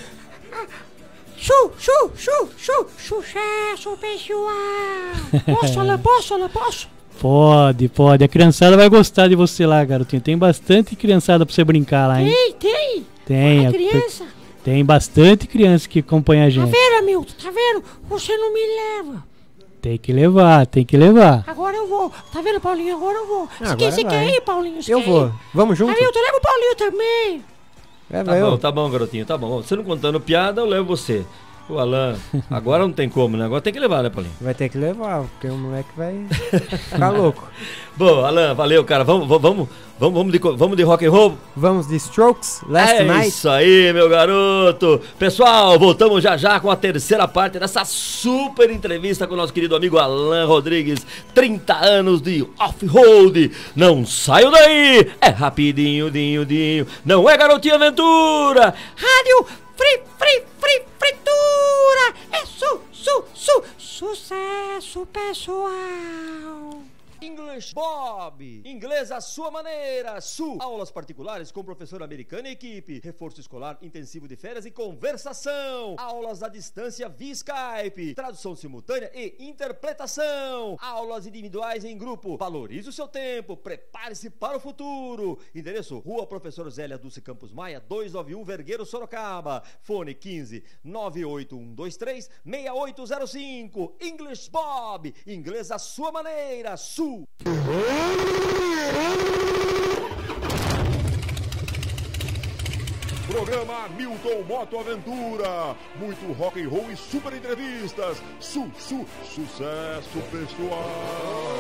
Sucesso, pessoal! Posso, Alan? Pode. A criançada vai gostar de você lá, garotinho. Tem bastante criançada pra você brincar lá, hein? Tem. Criança? Tem bastante criança que acompanha a gente. Tá vendo, Hamilton? Tá vendo? Você não me leva. Tem que levar. Agora eu vou. Tá vendo, Paulinho? Agora eu vou. Você quer ir, Paulinho? Eu vou. Vamos junto? Hamilton, leva o Paulinho também. Tá bom, garotinho, tá bom. Você não contando piada, eu levo você. O Alan, agora não tem como, né? Agora tem que levar, né, Paulinho? Vai ter que levar, porque o moleque vai ficar louco. Bom, Alan, valeu, cara. Vamos de rock and roll? Vamos de Strokes, Last Night. Isso aí, meu garoto. Pessoal, voltamos já com a terceira parte dessa super entrevista com o nosso querido amigo Alan Rodrigues. 30 anos de off-road. Não saiam daí. É rapidinho, dinho. Não é garotinho aventura. Rádio Fritura! É sucesso, pessoal! English Bob, inglês à sua maneira, aulas particulares com professor americano e equipe, reforço escolar intensivo de férias e conversação, aulas à distância via Skype, tradução simultânea e interpretação, aulas individuais em grupo, valorize o seu tempo, prepare-se para o futuro, endereço Rua Professor Zélia Dulce Campos Maia, 291 Vergueiro, Sorocaba, fone 15 98123 6805, English Bob, inglês à sua maneira, Programa Milton Moto Aventura. Muito rock and roll e super entrevistas. Sucesso pessoal.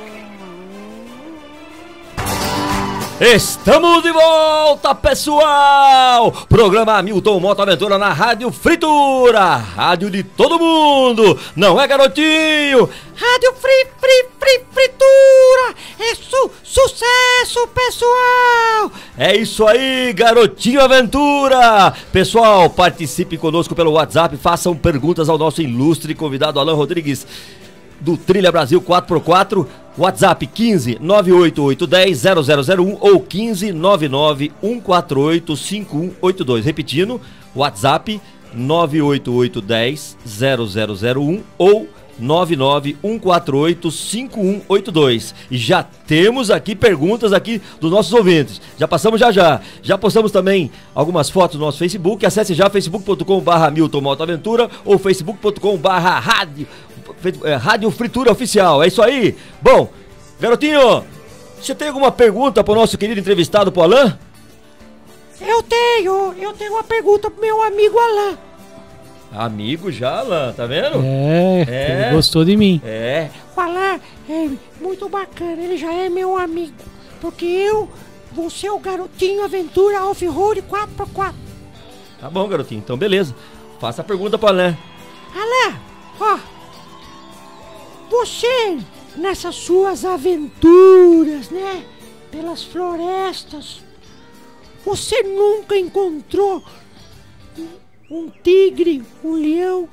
Estamos de volta, pessoal! Programa Milton Moto Aventura na Rádio Fritura, rádio de todo mundo, não é garotinho? Rádio Fritura! É sucesso, pessoal! É isso aí, garotinho aventura! Pessoal, participe conosco pelo WhatsApp, façam perguntas ao nosso ilustre convidado Alan Rodrigues, do Trilha Brasil 4x4, WhatsApp 15 98810 0001 ou 15 99 148 5182. Repetindo, WhatsApp 98810 0001 ou 99 148 5182. E já temos aqui perguntas aqui dos nossos ouvintes. Já passamos já. Já postamos também algumas fotos no nosso Facebook. Acesse já facebook.com/, Milton Moto Aventura ou facebook.com/, Rádio Fritura Oficial. É isso aí. Bom, garotinho, você tem alguma pergunta para o nosso querido entrevistado, pro Alan? Eu tenho uma pergunta pro meu amigo Alan. Amigo já, Alan, tá vendo? Ele gostou de mim. O Alan é muito bacana, ele já é meu amigo. Porque eu vou ser o garotinho aventura off-road 4x4. Tá bom, garotinho, então beleza. Faça a pergunta pro Alan. Alan, ó, você, nessas suas aventuras, né, pelas florestas, você nunca encontrou um tigre, um leão?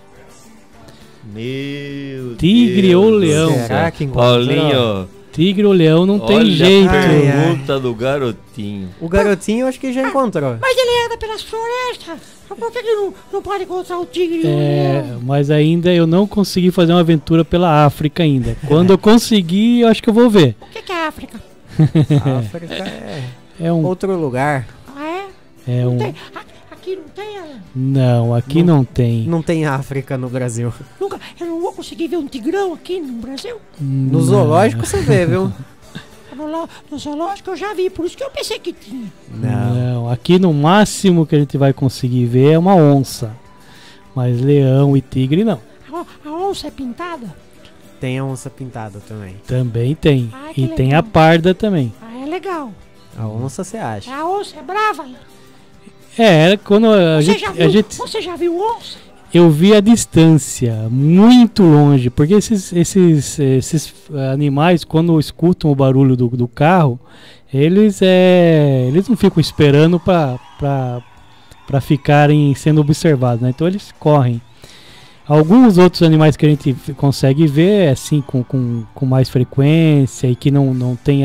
Meu Tigre Deus ou leão? Será que encontrou? Paulinho, Tigre ou leão não tem jeito. Olha a pergunta do garotinho. O garotinho eu acho que já encontrou. Mas ele anda pelas florestas. Por que ele não pode encontrar o tigre e o leão? Mas ainda eu não consegui fazer uma aventura pela África ainda. Quando eu conseguir, eu acho que eu vou ver. O que é a África? A África é um outro lugar. Ah, é? É um... Aqui não tem, Alan? Não, aqui não tem. Não tem África no Brasil. Eu não vou conseguir ver um tigrão aqui no Brasil? No zoológico você vê, viu? No zoológico eu já vi, por isso que eu pensei que tinha. Não, aqui no máximo que a gente vai conseguir ver é uma onça. Mas leão e tigre não. A onça é pintada? Tem a onça pintada também. Também tem. Ai, E que tem legal. a parda também. Ah, é legal. A onça você acha? A onça é brava, Alan. Quando Você já viu onça? eu vi a distância, muito longe, porque esses animais, quando escutam o barulho do carro, eles não ficam esperando para ficarem sendo observados, né? Então eles correm. Alguns outros animais que a gente consegue ver assim com mais frequência e que não tem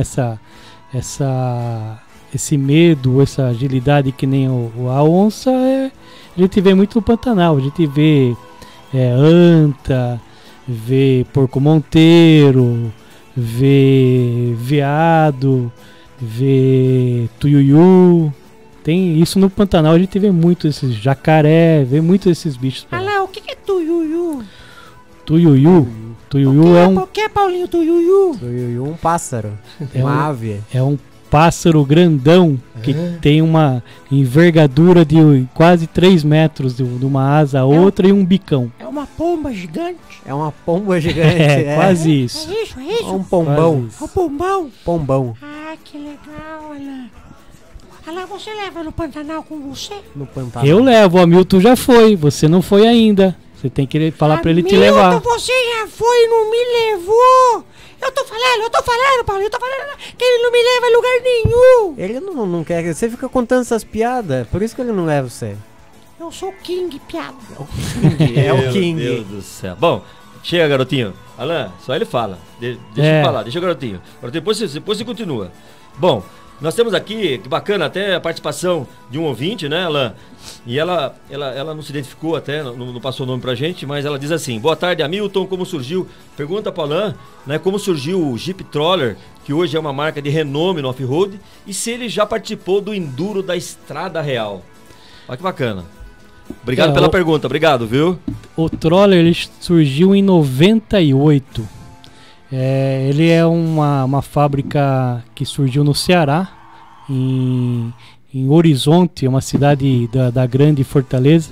esse medo, essa agilidade que nem a onça, a gente vê muito no Pantanal. A gente vê anta, vê porco-monteiro, vê veado, vê tuiuiu. Tem isso no Pantanal, a gente vê muito esses jacaré, vê muito esses bichos. Alan, o que é tuiuiu? Tuiuiu é um... O que é, Paulinho, tuiuiu? Um pássaro, uma ave. É um pássaro grandão que tem uma envergadura de quase 3 metros de uma asa a outra e um bicão. É uma pomba gigante. É uma pomba gigante. Quase isso. É isso, é isso. É um pombão. É o pombão. Pombão Ah, que legal, Alan. Alan, você leva no Pantanal com você? no Pantanal. Eu levo, o Hamilton já foi, você não foi ainda. Você tem que falar pra ele te levar. Hamilton, você já foi e não me levou. Eu tô falando, Paulo. Eu tô falando que ele não me leva a lugar nenhum. Ele não quer. Você fica contando essas piadas. Por isso que ele não leva você. Eu sou o King, piada. É o Meu King. Deus do céu. Bom, chega, garotinho. Alan, só ele fala. Deixa eu falar, deixa o garotinho. Depois você continua. Bom, nós temos aqui, que bacana, até a participação de um ouvinte, né, Alan? E ela não se identificou até, não passou o nome pra gente, mas ela diz assim: boa tarde, Hamilton, como surgiu? Pergunta para Alan, né, como surgiu o Jeep Troller, que hoje é uma marca de renome no off-road, e se ele já participou do Enduro da Estrada Real. Olha que bacana. Obrigado pela pergunta, obrigado, viu? O Troller ele surgiu em 98. Ele é uma fábrica que surgiu no Ceará, em Horizonte, uma cidade da grande Fortaleza.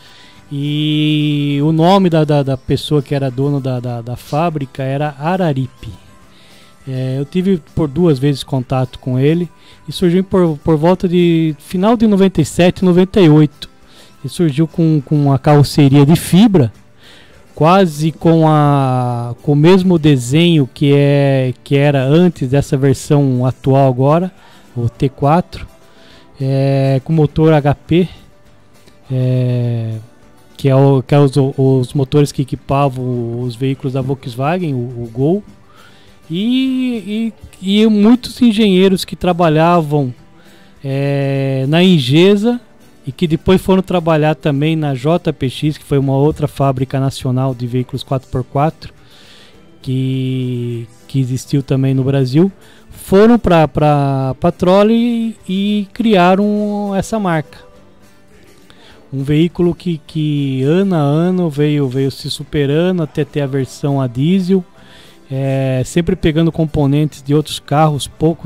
E o nome da pessoa que era dono da fábrica era Araripe. Eu tive por 2 vezes contato com ele e surgiu por volta de final de 97, 98. Ele surgiu com uma carroceria de fibra, quase com o mesmo desenho que era antes dessa versão atual agora, o T4, com motor HP, que é os motores que equipavam os veículos da Volkswagen, o Gol, e muitos engenheiros que trabalhavam na Ingesa e que depois foram trabalhar também na JPX, que foi uma outra fábrica nacional de veículos 4x4 que existiu também no Brasil, foram para Troller e criaram essa marca. Um veículo que ano a ano veio se superando até ter a versão a diesel, sempre pegando componentes de outros carros,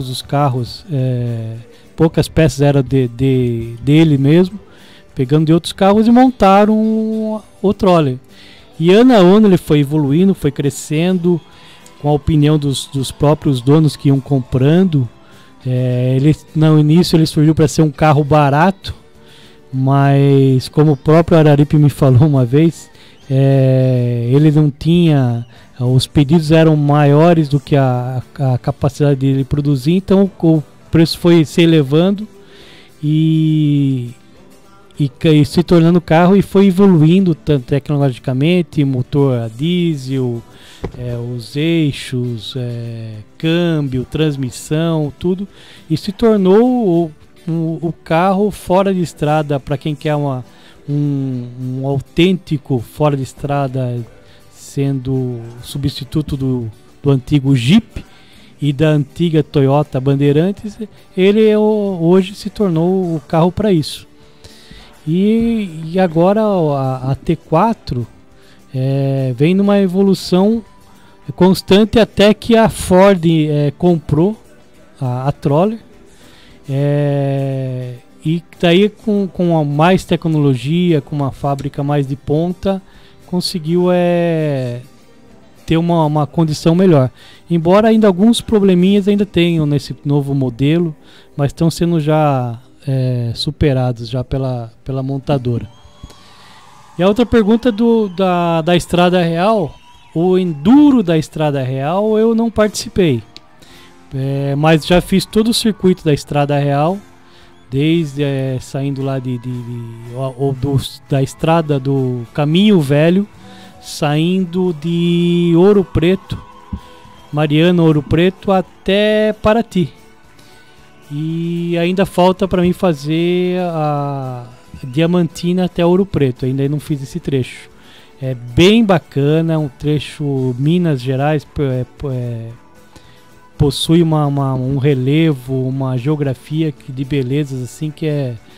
poucas peças eram dele mesmo, pegando de outros carros e montaram o Troller. E ano a ano ele foi evoluindo, foi crescendo, com a opinião dos próprios donos que iam comprando. No início ele surgiu para ser um carro barato, mas como o próprio Araripe me falou uma vez, ele não tinha, os pedidos eram maiores do que a capacidade dele produzir, então o preço foi se elevando e se tornando carro, e foi evoluindo tecnologicamente, motor a diesel, os eixos, câmbio, transmissão, tudo, e se tornou o carro fora de estrada para quem quer um autêntico fora de estrada, sendo substituto do antigo Jeep e da antiga Toyota Bandeirantes. Ele hoje se tornou o carro para isso. E agora a T4 vem numa evolução constante, até que a Ford comprou a Troller, e daí com mais tecnologia, com uma fábrica mais de ponta, conseguiu ter uma condição melhor. Embora ainda alguns probleminhas ainda tenham nesse novo modelo, mas estão sendo já superados já pela montadora. E a outra pergunta da Estrada Real, o Enduro da Estrada Real eu não participei, mas já fiz todo o circuito da Estrada Real, desde saindo lá da estrada do Caminho Velho, saindo de Ouro Preto, Mariana, Ouro Preto, até Paraty. E ainda falta para mim fazer a Diamantina até Ouro Preto. Ainda não fiz esse trecho. É bem bacana, um trecho Minas Gerais, possui um relevo, uma geografia de belezas assim que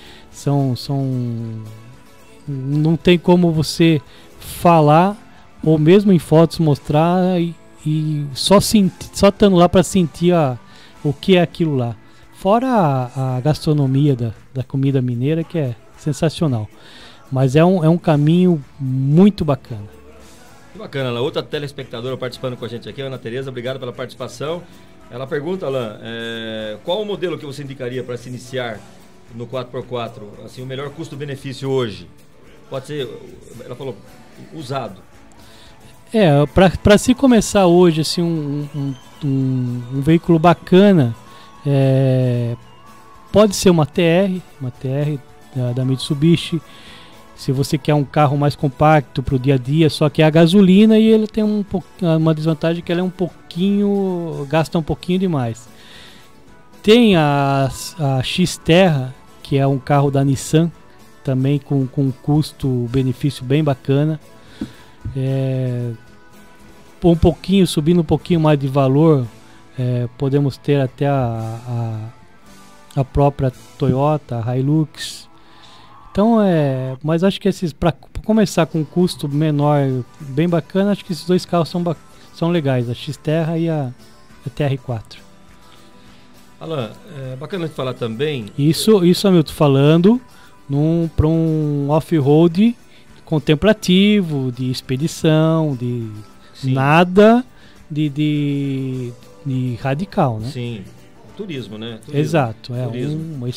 não tem como você falar, ou mesmo em fotos mostrar, e só estando lá para sentir o que é aquilo lá. Fora a gastronomia da comida mineira, que é sensacional. Mas é um caminho muito bacana. Que bacana, Alain. Outra telespectadora participando com a gente aqui, a Ana Tereza, obrigado pela participação. Ela pergunta, Alain, qual o modelo que você indicaria para se iniciar no 4x4? Assim, o melhor custo-benefício hoje? Pode ser, ela falou, usado. Para se começar hoje, assim, um veículo bacana, pode ser uma TR da Mitsubishi. Se você quer um carro mais compacto para o dia a dia, só que é a gasolina, e ele tem uma desvantagem, que ela gasta um pouquinho demais. Tem a X-Terra, que é um carro da Nissan, também com um custo-benefício bem bacana. Subindo um pouquinho mais de valor, podemos ter até a própria Toyota, a Hilux. Então, mas acho que para começar com um custo menor, bem bacana, acho que esses dois carros são legais, a X-Terra e a TR4. Alain, bacana de falar também... Isso, Hamilton, falando para um off-road contemplativo, de expedição, de Sim. Nada de radical, né? Sim, turismo, né? Turismo. Exato, Turismo.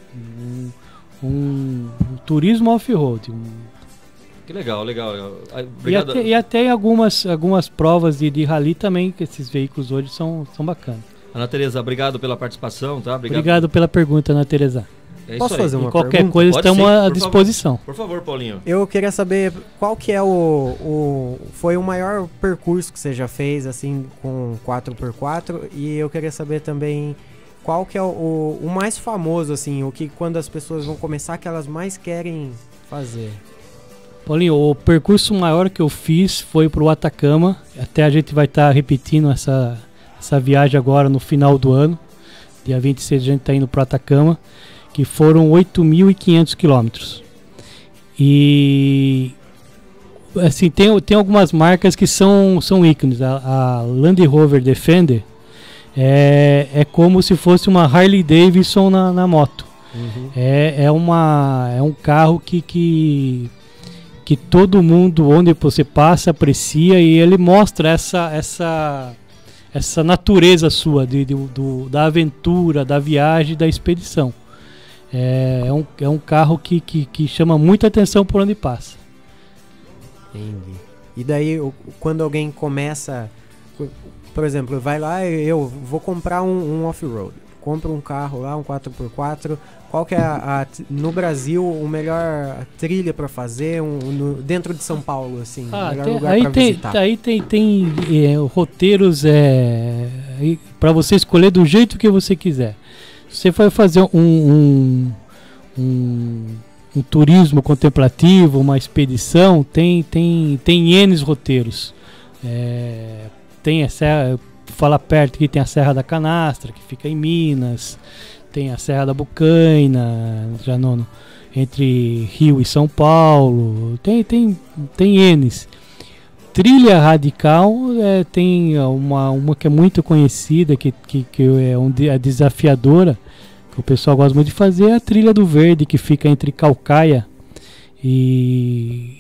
Um turismo off-road. Que legal. Obrigado. E até em algumas provas de rally também, que esses veículos hoje são bacanas. Ana Tereza, obrigado pela participação, tá? Obrigado pela pergunta, Ana Tereza. Posso fazer uma qualquer pergunta? coisa Pode estamos sim, à por disposição. Por favor, Paulinho. Eu queria saber qual que é foi o maior percurso que você já fez, assim, com 4x4, e eu queria saber também qual que é o mais famoso, assim, o que quando as pessoas vão começar, que elas mais querem fazer. Paulinho, o percurso maior que eu fiz foi pro Atacama. Até a gente vai estar repetindo essa viagem agora no final do ano. Dia 26 a gente está indo pro Atacama, que foram 8.500 quilômetros. E assim, tem algumas marcas que são ícones. A Land Rover Defender é como se fosse uma Harley Davidson na moto. Uhum. É um carro que todo mundo, onde você passa, aprecia, e ele mostra essa natureza sua da aventura, da viagem, da expedição. É um carro que chama muita atenção por onde passa. Entendi. E daí, quando alguém começa, por exemplo, vai lá, eu vou comprar um off-road, compro um carro lá, um 4x4, qual que é no Brasil o melhor trilha para fazer dentro de São Paulo, assim, o melhor lugar para visitar? Aí tem roteiros para você escolher do jeito que você quiser. Você vai fazer um turismo contemplativo, uma expedição, tem N roteiros. Tem a Serra, fala perto que tem a Serra da Canastra, que fica em Minas, tem a Serra da Bucaina, já entre Rio e São Paulo, tem N's. Trilha radical, tem uma que é muito conhecida, que é desafiadora, que o pessoal gosta muito de fazer, é a Trilha do Verde, que fica entre Caucaia e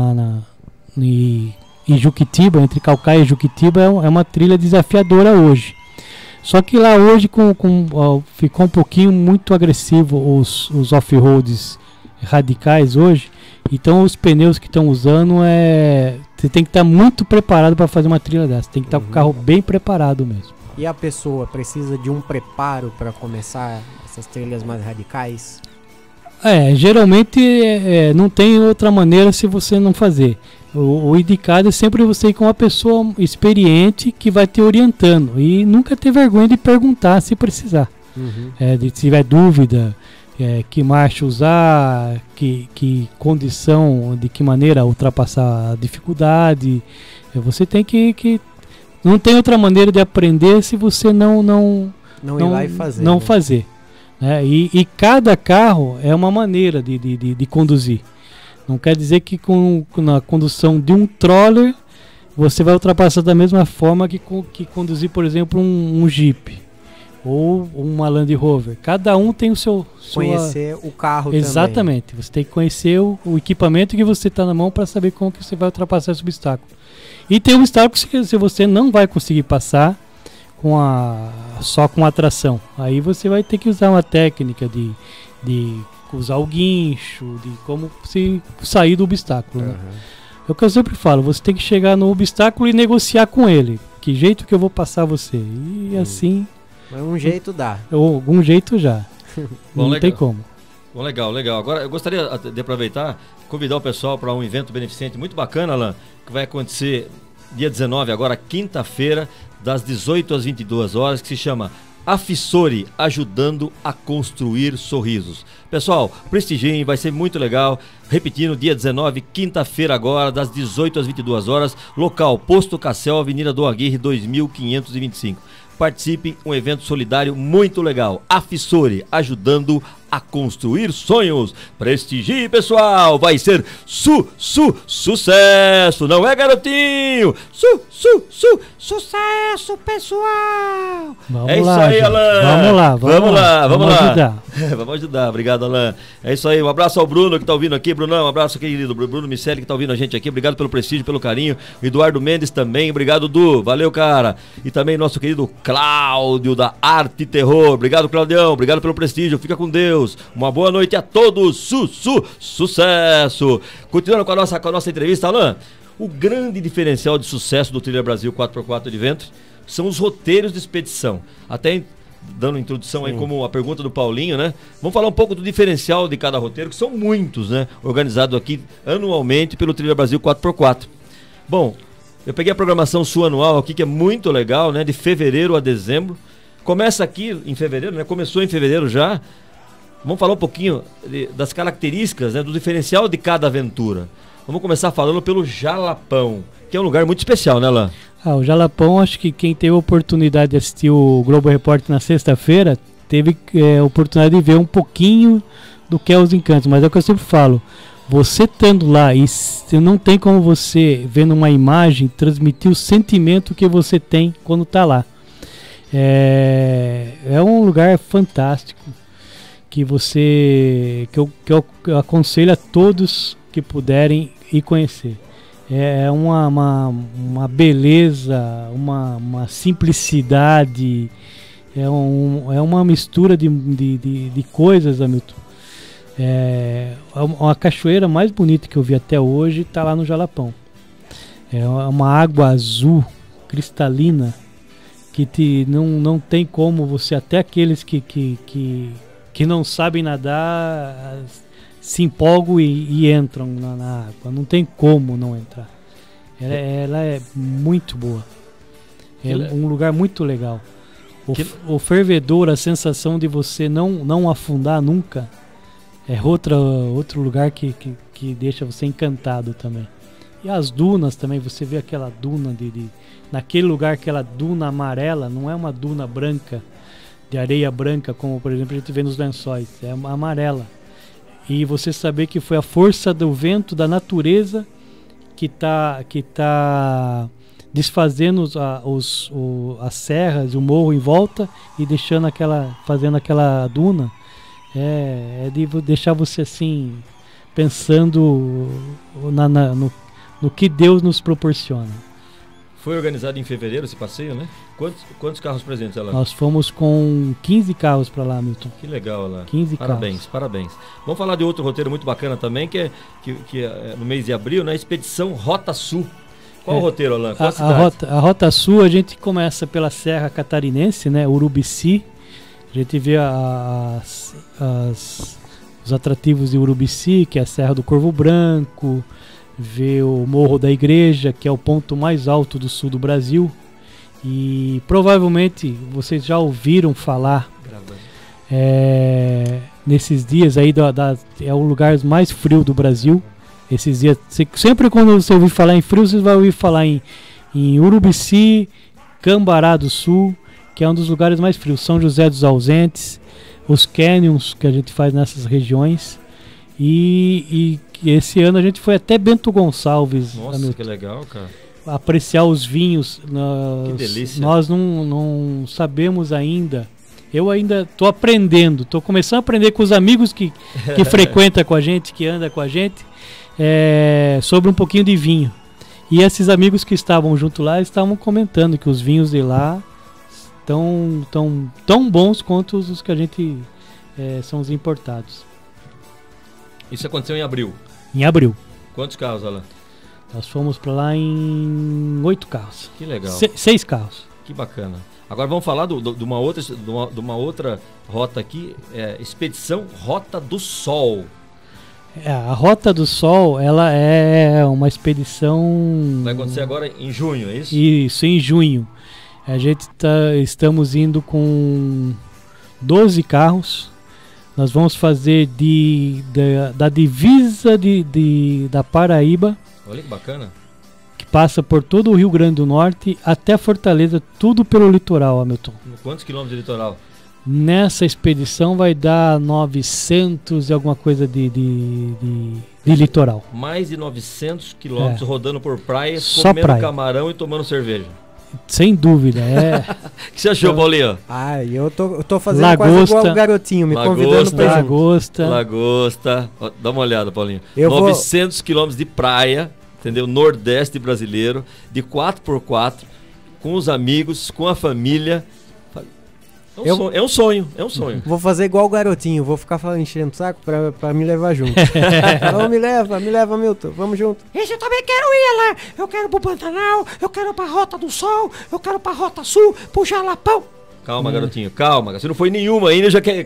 Juquitiba, entre Caucaia e Juquitiba, é uma trilha desafiadora hoje. Só que lá hoje ficou um pouquinho muito agressivo os off-roads radicais hoje. Então os pneus que estão usando você tem que estar muito preparado para fazer uma trilha dessa. Tem que estar com o carro bem preparado mesmo. E a pessoa precisa de um preparo para começar essas trilhas mais radicais? Geralmente não tem outra maneira se você não fazer. O indicado é sempre você ir com uma pessoa experiente que vai te orientando. E nunca ter vergonha de perguntar se precisar. Uhum. Se tiver dúvida, que marcha usar, que condição, de que maneira ultrapassar a dificuldade. Você tem que não tem outra maneira de aprender se você não ir lá e fazer. Não fazer. E cada carro é uma maneira de conduzir. Não quer dizer que na condução de um troller você vai ultrapassar da mesma forma que conduzir, por exemplo, um Jeep. ou uma Land Rover. Cada um tem o seu... Conhecer o carro também. Exatamente. Você tem que conhecer o equipamento que você está na mão para saber como que você vai ultrapassar esse obstáculo. E tem obstáculos que você não vai conseguir passar só com a tração. Aí você vai ter que usar uma técnica de usar o guincho, de como se sair do obstáculo. Né? É o que eu sempre falo, você tem que chegar no obstáculo e negociar com ele. Que jeito que eu vou passar você? E assim... Um jeito dá. Algum jeito já. Bom, não legal. tem como. Bom, legal. Agora, eu gostaria de aproveitar, convidar o pessoal para um evento beneficente muito bacana, Alain, que vai acontecer dia 19, agora quinta-feira, das 18 às 22 horas, que se chama Afissori, ajudando a construir sorrisos. Pessoal, prestigiem, vai ser muito legal. Repetindo, dia 19, quinta-feira agora, das 18 às 22 horas, local Posto Cassel, Avenida do Aguirre, 2525. Participem, um evento solidário muito legal. Afissori, ajudando a construir sonhos. Prestigie, pessoal, vai ser sucesso, não é, garotinho? Sucesso, pessoal! Vamos É isso lá, aí, gente. Alain. Vamos lá. Ajudar. Vamos ajudar, obrigado, Alain. É isso aí, um abraço ao Bruno que tá ouvindo aqui. Brunão, um abraço, querido. Bruno Miceli que tá ouvindo a gente aqui. Obrigado pelo prestígio, pelo carinho. Eduardo Mendes também, obrigado, Du. Valeu, cara. E também nosso querido Cláudio da Arte Terror. Obrigado, Claudião. Obrigado pelo prestígio. Fica com Deus. Uma boa noite a todos. Sucesso. Continuando com a nossa entrevista, Alain. O grande diferencial de sucesso do Trilha Brasil 4x4 Adventures são os roteiros de expedição. Até dando introdução aí como a pergunta do Paulinho, né? Vamos falar um pouco do diferencial de cada roteiro, que são muitos, né? Organizado aqui anualmente pelo Trilha Brasil 4x4. Bom, eu peguei a programação sua anual aqui, que é muito legal, né? De fevereiro a dezembro. Começa aqui em fevereiro, né? Começou em fevereiro já. Vamos falar um pouquinho das características, né? Do diferencial de cada aventura. Vamos começar falando pelo Jalapão, que é um lugar muito especial, né, Alain? O Jalapão, acho que quem teve a oportunidade de assistir o Globo Repórter na sexta-feira, teve a oportunidade de ver um pouquinho do que é os encantos. Mas é o que eu sempre falo, você estando lá e não tem como você, vendo uma imagem, transmitir o sentimento que você tem quando está lá. É um lugar fantástico, que eu aconselho a todos que puderem ir conhecer. É uma beleza, uma simplicidade, é uma mistura de coisas, Hamilton. A cachoeira mais bonita que eu vi até hoje está lá no Jalapão. É uma água azul, cristalina, que não tem como você, até aqueles que não sabem nadar, se empolgam e entram na água. Não tem como não entrar. Ela é muito boa. É um lugar muito legal. O fervedor, a sensação de você não afundar nunca, é outro lugar que deixa você encantado também. E as dunas também, você vê aquela duna naquele lugar, aquela duna amarela, não é uma duna branca, de areia branca, como por exemplo a gente vê nos Lençóis, é amarela. E você saber que foi a força do vento, da natureza, que tá desfazendo as serras, o morro em volta e fazendo aquela duna, é de deixar você assim pensando no que Deus nos proporciona. Foi organizado em fevereiro esse passeio, né? Quantos carros presentes, Alain? Nós fomos com 15 carros para lá, Milton. Que legal, Alain. 15 carros. Parabéns. Vamos falar de outro roteiro muito bacana também, que é no mês de abril, né? Expedição Rota Sul. Qual o roteiro, Alain? Qual a Rota Sul, a gente começa pela Serra Catarinense, né? Urubici. A gente vê os atrativos de Urubici, que é a Serra do Corvo Branco, vê o Morro da Igreja, que é o ponto mais alto do sul do Brasil. E provavelmente vocês já ouviram falar nesses dias aí é o lugar mais frio do Brasil. Esses dias, sempre quando você ouvir falar em frio, você vai ouvir falar em Urubici, Cambará do Sul, que é um dos lugares mais frios. São José dos Ausentes, os canyons que a gente faz nessas regiões. E esse ano a gente foi até Bento Gonçalves. Nossa, que legal, cara. Apreciar os vinhos. Que delícia. Nós não sabemos ainda Eu ainda estou aprendendo, estou começando a aprender com os amigos que frequentam com a gente, que andam com a gente, sobre um pouquinho de vinho. E esses amigos que estavam junto lá estavam comentando que os vinhos de lá estão tão bons quanto os que a gente são os importados. Isso aconteceu em abril. Em abril. Quantos carros, Alan? Nós fomos para lá em 8 carros. Que legal. 6 carros. Que bacana. Agora vamos falar de uma outra rota aqui, Expedição Rota do Sol. A Rota do Sol, ela é uma expedição... Vai acontecer agora em junho, é isso? Isso, em junho. A gente estamos indo com 12 carros. Nós vamos fazer da divisa da Paraíba, Olha que bacana. que passa por todo o Rio Grande do Norte até Fortaleza, tudo pelo litoral, Hamilton. Quantos quilômetros de litoral? Nessa expedição vai dar 900 e alguma coisa de litoral. Mais de 900 quilômetros rodando por praias, Só comendo praia. camarão e tomando cerveja. Sem dúvida, O que você achou, Paulinho? Eu tô fazendo Lagosta. quase igual o garotinho, me convidando pra ir junto. Lagosta. Lagosta. Ó, dá uma olhada, Paulinho. Eu 900 quilômetros de praia, entendeu? Nordeste brasileiro, de 4x4, com os amigos, com a família. É um sonho. Vou fazer igual o garotinho, vou ficar enchendo o saco pra me levar junto. Não, me leva, Milton, vamos junto. Esse eu também quero ir lá. Eu quero pro Pantanal, eu quero pra Rota do Sol, eu quero pra Rota Sul, pro Jalapão. Calma, garotinho, calma. Você não foi nenhuma ainda, já quer...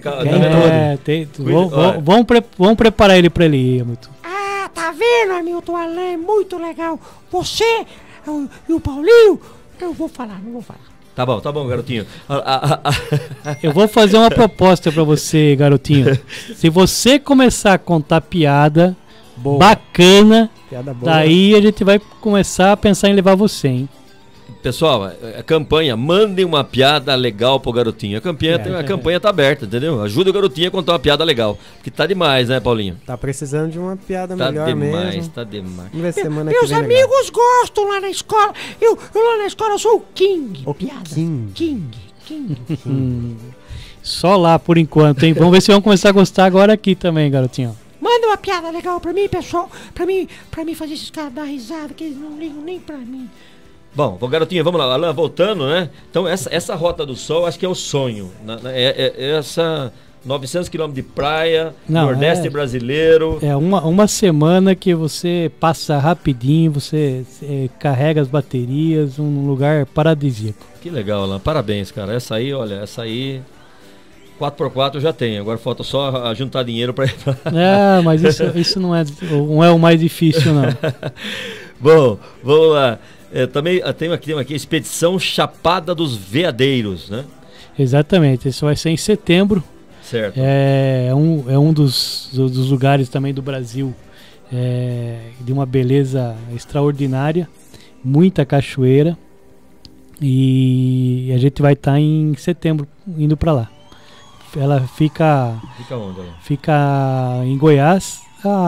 Vamos preparar ele pra ele ir, Hamilton. Ah, tá vendo, Hamilton Alain? É muito legal. Você e o Paulinho, eu vou falar, não vou falar. Tá bom, garotinho. Eu vou fazer uma proposta pra você, garotinho. Se você começar a contar piada bacana, Piada boa. daí a gente vai começar a pensar em levar você, hein? Pessoal, a campanha, mandem uma piada legal pro garotinho. A campanha tá aberta, entendeu? Ajuda o garotinho a contar uma piada legal. Porque tá demais, né, Paulinho? Tá precisando de uma piada Tá melhor demais, mesmo. tá demais. Vamos ver semana que Meus vem. legal. amigos gostam lá na escola. Eu lá na escola sou o King. O Piada. King. King. Só lá por enquanto, hein? Vamos ver se vão começar a gostar agora aqui também, garotinho. Manda uma piada legal pra mim, pessoal. Pra mim fazer esses caras dar risada, que eles não ligam nem pra mim. Bom, garotinho, vamos lá, Alan, voltando, né? Então, essa Rota do Sol, acho que é o sonho. Essa 900 km de praia, Nordeste brasileiro. É uma semana que você passa rapidinho, você carrega as baterias, um lugar paradisíaco. Que legal, Alan, parabéns, cara. Essa aí, 4x4 eu já tenho, agora falta só juntar dinheiro pra ir pra... Mas isso não é o mais difícil, não. Bom, vamos lá. Também tem aqui a Expedição Chapada dos Veadeiros, né? Exatamente, isso vai ser em setembro. Certo. É um dos lugares também do Brasil de uma beleza extraordinária, muita cachoeira, e a gente vai estar em setembro indo para lá. Ela fica onde? Fica em Goiás,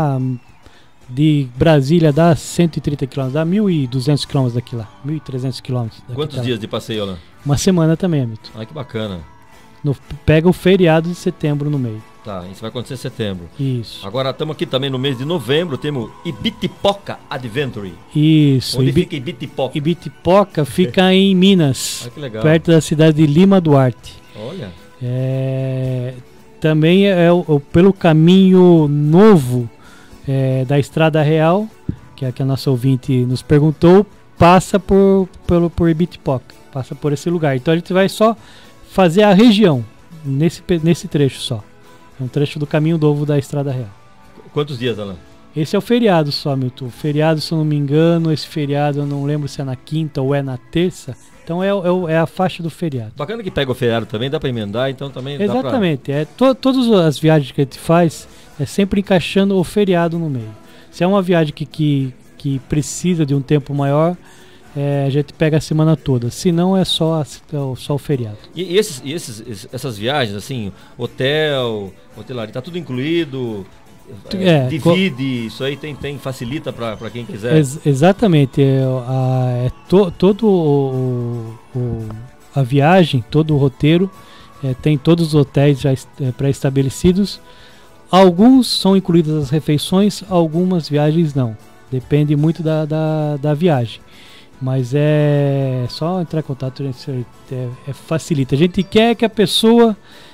de Brasília dá 130 km, dá 1.200 km daqui lá, 1.300 km. Quantos dias de passeio, Alan? Uma semana também, Hamilton. Ai, que bacana. Pega o feriado de setembro no meio. Tá, isso vai acontecer em setembro. Isso. Agora estamos aqui também no mês de novembro, temos Ibitipoca Adventure. Isso. Onde fica Ibitipoca? Ibitipoca fica em Minas, Ah, que legal. perto da cidade de Lima Duarte. Olha. Também pelo caminho novo da Estrada Real, que é que a nossa ouvinte nos perguntou, passa por Ibitipoca, passa por esse lugar. Então a gente vai só fazer a região, nesse trecho só. É um trecho do caminho novo da Estrada Real. Quantos dias, Alan? Esse é o feriado só, Milton. O feriado, se eu não me engano, esse feriado eu não lembro se é na quinta ou é na terça. Então é a faixa do feriado. Bacana que pega o feriado também, dá para emendar, então também Exatamente. Todas as viagens que a gente faz é sempre encaixando o feriado no meio. Se é uma viagem que precisa de um tempo maior, a gente pega a semana toda. Se não, é só o feriado. E essas viagens, assim, hotel, hotelaria, tá tudo incluído? Divide, isso aí facilita para quem quiser. Exatamente. Todo a viagem, todo o roteiro tem todos os hotéis já pré-estabelecidos. Alguns são incluídas as refeições, algumas viagens não. Depende muito da viagem. Mas é só entrar em contato, facilita. A gente quer que a pessoa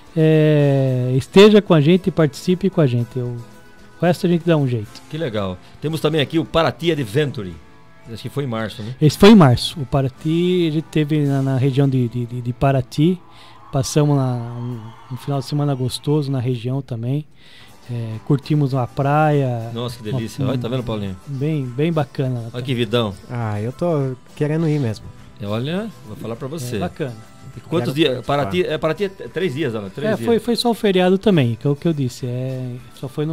esteja com a gente e participe com a gente. O resto a gente dá um jeito. Que legal. Temos também aqui o Paraty Adventure. Acho que foi em março, né? Esse foi em março. O Paraty, a gente teve na região de Paraty. Passamos um final de semana gostoso na região também. Curtimos uma praia. Nossa, que delícia. Olha, tá vendo, Paulinho? Bem bacana. Olha que vidão. Eu tô querendo ir mesmo. Olha, vou falar pra você. Bacana. Quantos dias? Paraty é 3 dias, Ana. 3 dias. Foi só o feriado também, que é o que eu disse. Só foi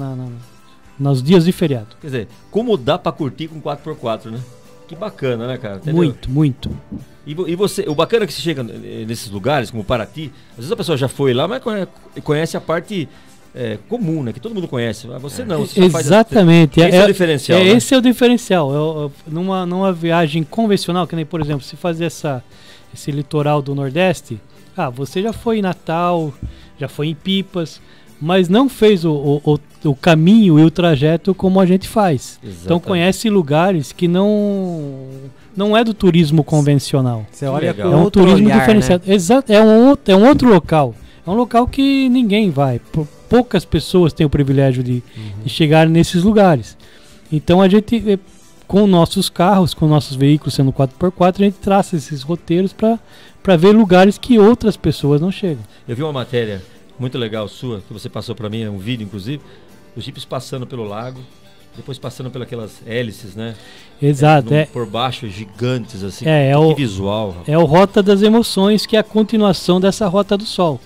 nos dias de feriado. Quer dizer, como dá pra curtir com 4x4, né? Que bacana, né, cara? Entendeu? Muito. E você, o bacana é que você chega nesses lugares, como Paraty, às vezes a pessoa já foi lá, mas conhece a parte comum, né? Que todo mundo conhece. Você não. Você exatamente. Esse é o diferencial. Né? Esse é o diferencial. Numa viagem convencional, que nem, por exemplo, se fazer esse litoral do Nordeste, você já foi em Natal, já foi em Pipas, mas não fez o caminho e o trajeto como a gente faz. Exatamente. Então conhece lugares que não é do turismo convencional. Você olha com é um outro turismo olhar, diferenciado. Né? Exato, é um outro local. É um local que ninguém vai. Poucas pessoas têm o privilégio de chegar nesses lugares. Então a gente, com nossos carros, com nossos veículos sendo 4x4, a gente traça esses roteiros para ver lugares que outras pessoas não chegam. Eu vi uma matéria muito legal sua, que você passou para mim, um vídeo inclusive, os jipes passando pelo lago, depois passando pelas hélices, né? Exato. Por baixo, gigantes, assim. Que visual. Rapaz. É o Rota das Emoções, que é a continuação dessa Rota do Sol.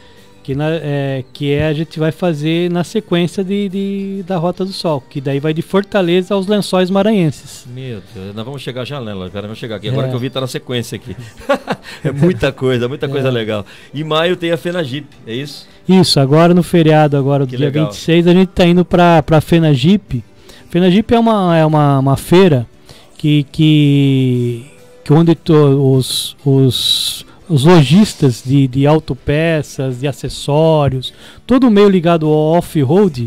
Que a gente vai fazer na sequência da Rota do Sol, que daí vai de Fortaleza aos Lençóis Maranhenses. Meu Deus, nós vamos chegar já nela, cara, vamos chegar aqui. Agora que eu vi, tá na sequência aqui. É muita coisa legal. Em maio tem a FenaJip, é isso? Isso, agora no feriado, agora do dia legal. 26, a gente tá indo pra FenaJip. FenaJip é uma feira que onde os lojistas de autopeças, de acessórios, todo o meio ligado ao off-road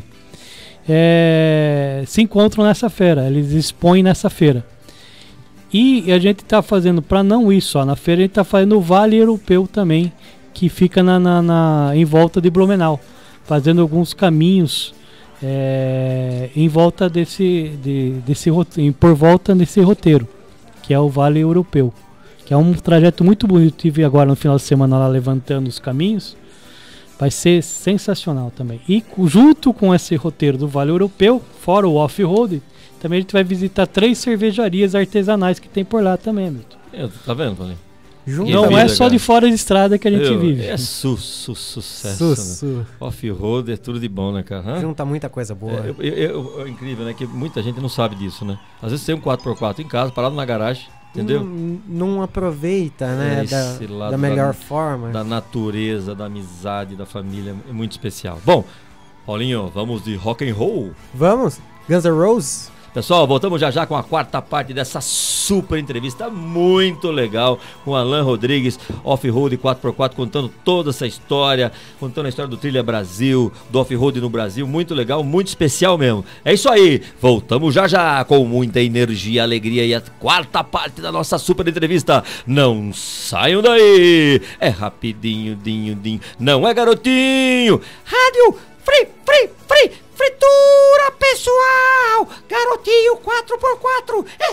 se encontram nessa feira, eles expõem nessa feira. E a gente está fazendo, para não ir só na feira, a gente está fazendo o Vale Europeu também, que fica em volta de Blumenau, fazendo alguns caminhos em volta por volta desse roteiro, que é o Vale Europeu. Que é um trajeto muito bonito. Tive agora no final de semana lá levantando os caminhos. Vai ser sensacional também. E junto com esse roteiro do Vale Europeu, fora o off-road, também a gente vai visitar 3 cervejarias artesanais que tem por lá também, Milton. Tá vendo, Paulinho? Não é só de fora de estrada que a gente vive. É sucesso. Né? Off-road é tudo de bom, né, cara? Junta muita coisa boa. É incrível, né? Que muita gente não sabe disso, né? Às vezes tem um 4x4 em casa, parado na garagem. Entendeu? Não aproveita, né? Da melhor forma. Da natureza, da amizade, da família. É muito especial. Bom, Paulinho, vamos de rock and roll? Vamos? Guns N' Roses? Pessoal, voltamos já com a quarta parte dessa super entrevista muito legal com Alan Rodrigues, Off-Road 4x4, contando toda essa história, contando a história do Trilha Brasil, do Off-Road no Brasil, muito legal, muito especial mesmo. É isso aí, voltamos já com muita energia, alegria e a quarta parte da nossa super entrevista. Não saiam daí, é rapidinho, dinho, não é garotinho. Rádio Free. Fritura, pessoal! Garotinho 4x4 é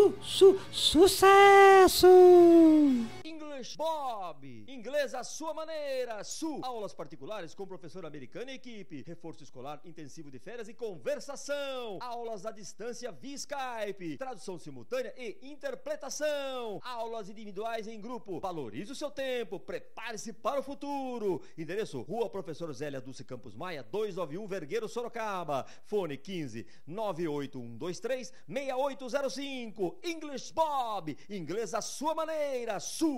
sucesso! English Bob! Inglês à sua maneira! Aulas particulares com professor americano e equipe. Reforço escolar intensivo de férias e conversação. Aulas à distância via Skype. Tradução simultânea e interpretação. Aulas individuais em grupo. Valorize o seu tempo. Prepare-se para o futuro. Endereço: Rua Professor Zélia Dulce Campos Maia, 291 Vergueiro, Sorocaba. Fone 15 98123 6805. English Bob! Inglês à sua maneira!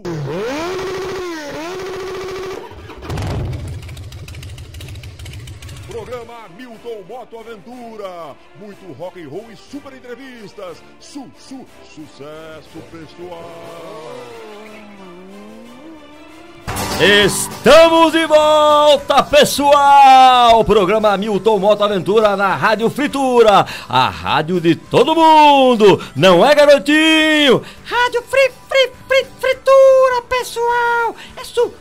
Programa Milton Moto Aventura. Muito rock and roll e super entrevistas. Sucesso, pessoal. Estamos de volta, pessoal! Programa Milton Moto Aventura na Rádio Fritura, a rádio de todo mundo, não é, garotinho? Rádio Fritura, pessoal! É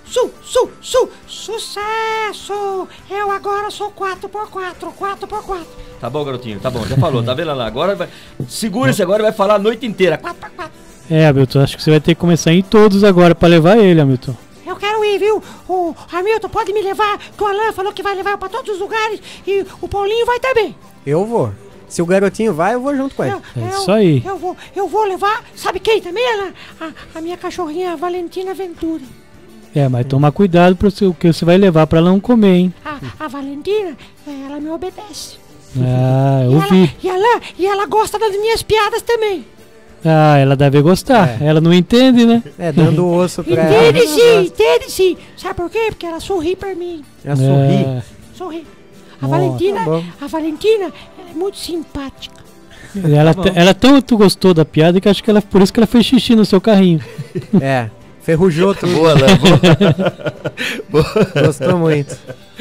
sucesso! Eu agora sou 4x4. Tá bom, garotinho, tá bom, já falou, tá vendo lá? Agora vai... Segura-se agora e vai falar a noite inteira. 4x4. Hamilton, acho que você vai ter que começar em todos agora pra levar ele, Hamilton. Eu quero ir, viu? O Hamilton pode me levar, que o Alan falou que vai levar pra todos os lugares e o Paulinho vai também. Eu vou. Se o garotinho vai, eu vou junto com ele. Isso aí. Eu vou levar, sabe quem também, Alan? A minha cachorrinha Valentina Ventura. Mas toma cuidado pro que você vai levar pra ela não comer, hein? A Valentina, ela me obedece. Eu vi. E ela gosta das minhas piadas também. Ela deve gostar. Ela não entende, né? Dando osso pra ela. Entende sim. Sabe por quê? Porque ela sorri pra mim. Ela sorri. A Valentina, ela é muito simpática. Ela tanto gostou da piada que acho que por isso que ela fez xixi no seu carrinho. Ferrujou tudo. Boa, Alan, boa. Gostou muito.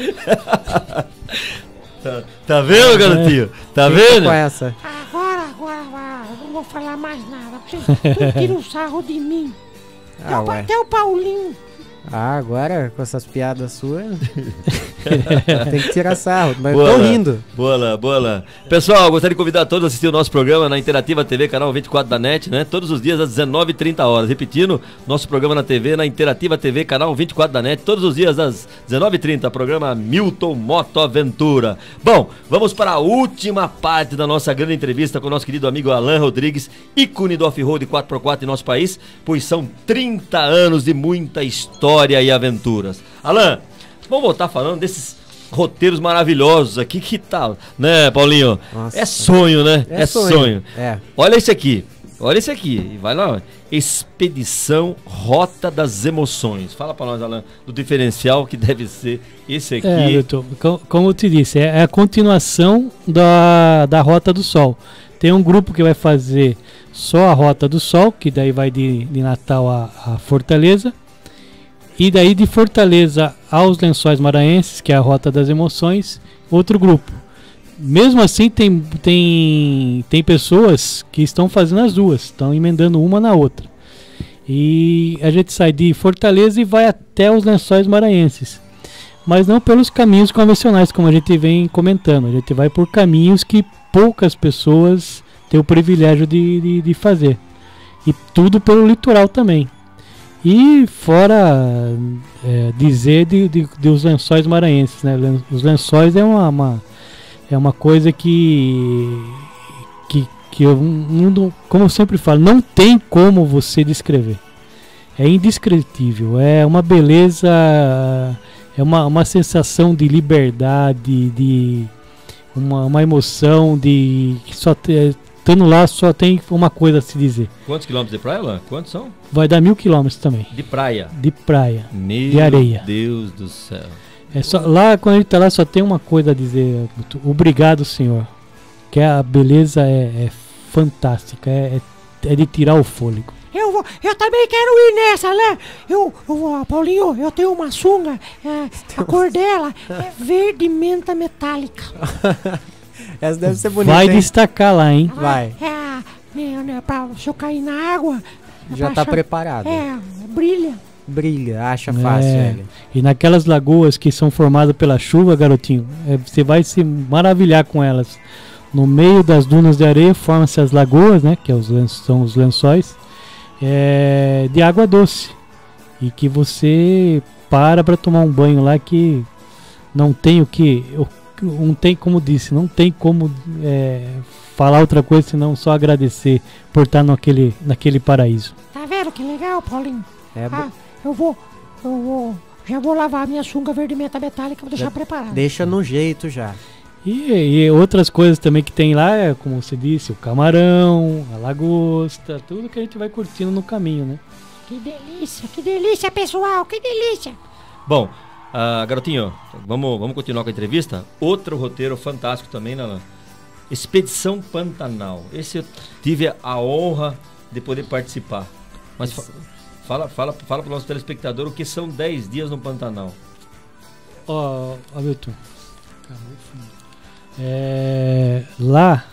Tá vendo, garotinho? Tá vendo? Com essa. Agora, eu não vou falar mais nada. Vocês tiram um sarro de mim. Até o Paulinho. Agora, com essas piadas suas, tem que tirar sarro, mas eu tô rindo. Boa lá. Pessoal, gostaria de convidar todos a assistir o nosso programa na Interativa TV, canal 24 da NET, né? Todos os dias às 19h30. Repetindo, nosso programa na TV, na Interativa TV, canal 24 da NET, todos os dias às 19h30, programa Milton Moto Aventura. Bom, vamos para a última parte da nossa grande entrevista com o nosso querido amigo Alan Rodrigues, ícone do off-road 4x4 em nosso país, pois são 30 anos de muita história e aventuras. Alan, vamos voltar falando desses roteiros maravilhosos aqui, que tal, né, Paulinho? Nossa. É sonho, né? É sonho. É. Olha esse aqui, e vai lá, Expedição Rota das Emoções. Fala pra nós, Alan, do diferencial que deve ser esse aqui. Como eu te disse, é a continuação da Rota do Sol. Tem um grupo que vai fazer só a Rota do Sol, que daí vai de Natal a Fortaleza. E daí de Fortaleza aos Lençóis Maranhenses, que é a Rota das Emoções, outro grupo. Mesmo assim, tem pessoas que estão fazendo as duas, estão emendando uma na outra. E a gente sai de Fortaleza e vai até os Lençóis Maranhenses. Mas não pelos caminhos convencionais, como a gente vem comentando. A gente vai por caminhos que poucas pessoas têm o privilégio de fazer. E tudo pelo litoral também. E fora dizer dos Lençóis Maranhenses, né? Os Lençóis é uma coisa que eu não, como eu sempre falo, não tem como você descrever. É indescritível, é uma beleza, é uma sensação de liberdade, de uma emoção de que só estando lá só tem uma coisa a se dizer. Quantos quilômetros de praia, Alan? Quantos são? Vai dar 1000 quilômetros também. De praia? De praia. De areia. Meu Deus do céu. Lá, quando a gente tá lá, só tem uma coisa a dizer. Obrigado, Senhor. Que a beleza é fantástica. É de tirar o fôlego. Eu também quero ir nessa, né? Paulinho, eu tenho uma sunga. A cor dela é verde menta metálica. Essa deve ser bonita. Vai destacar lá, hein? Vai. Se eu cair na água... Já tá preparado. Brilha. Acha fácil, ele. E naquelas lagoas que são formadas pela chuva, garotinho, você vai se maravilhar com elas. No meio das dunas de areia formam-se as lagoas, né? Que são os lençóis, de água doce. E que você para tomar um banho lá que não tem o que... Não tem como disse, não tem como falar outra coisa senão só agradecer por estar naquele paraíso. Tá vendo que legal, Paulinho? Já vou lavar a minha sunga verde menta metálica, vou deixar preparada. Deixa no jeito já. E outras coisas também que tem lá, como você disse, o camarão, a lagosta, tudo que a gente vai curtindo no caminho, né? Que delícia, pessoal, que delícia! Bom, garotinho, vamos continuar com a entrevista? Outro roteiro fantástico também, né? Expedição Pantanal. Esse eu tive a honra de poder participar. Mas Fala para o nosso telespectador o que são 10 dias no Pantanal. Ó, Milton. Lá,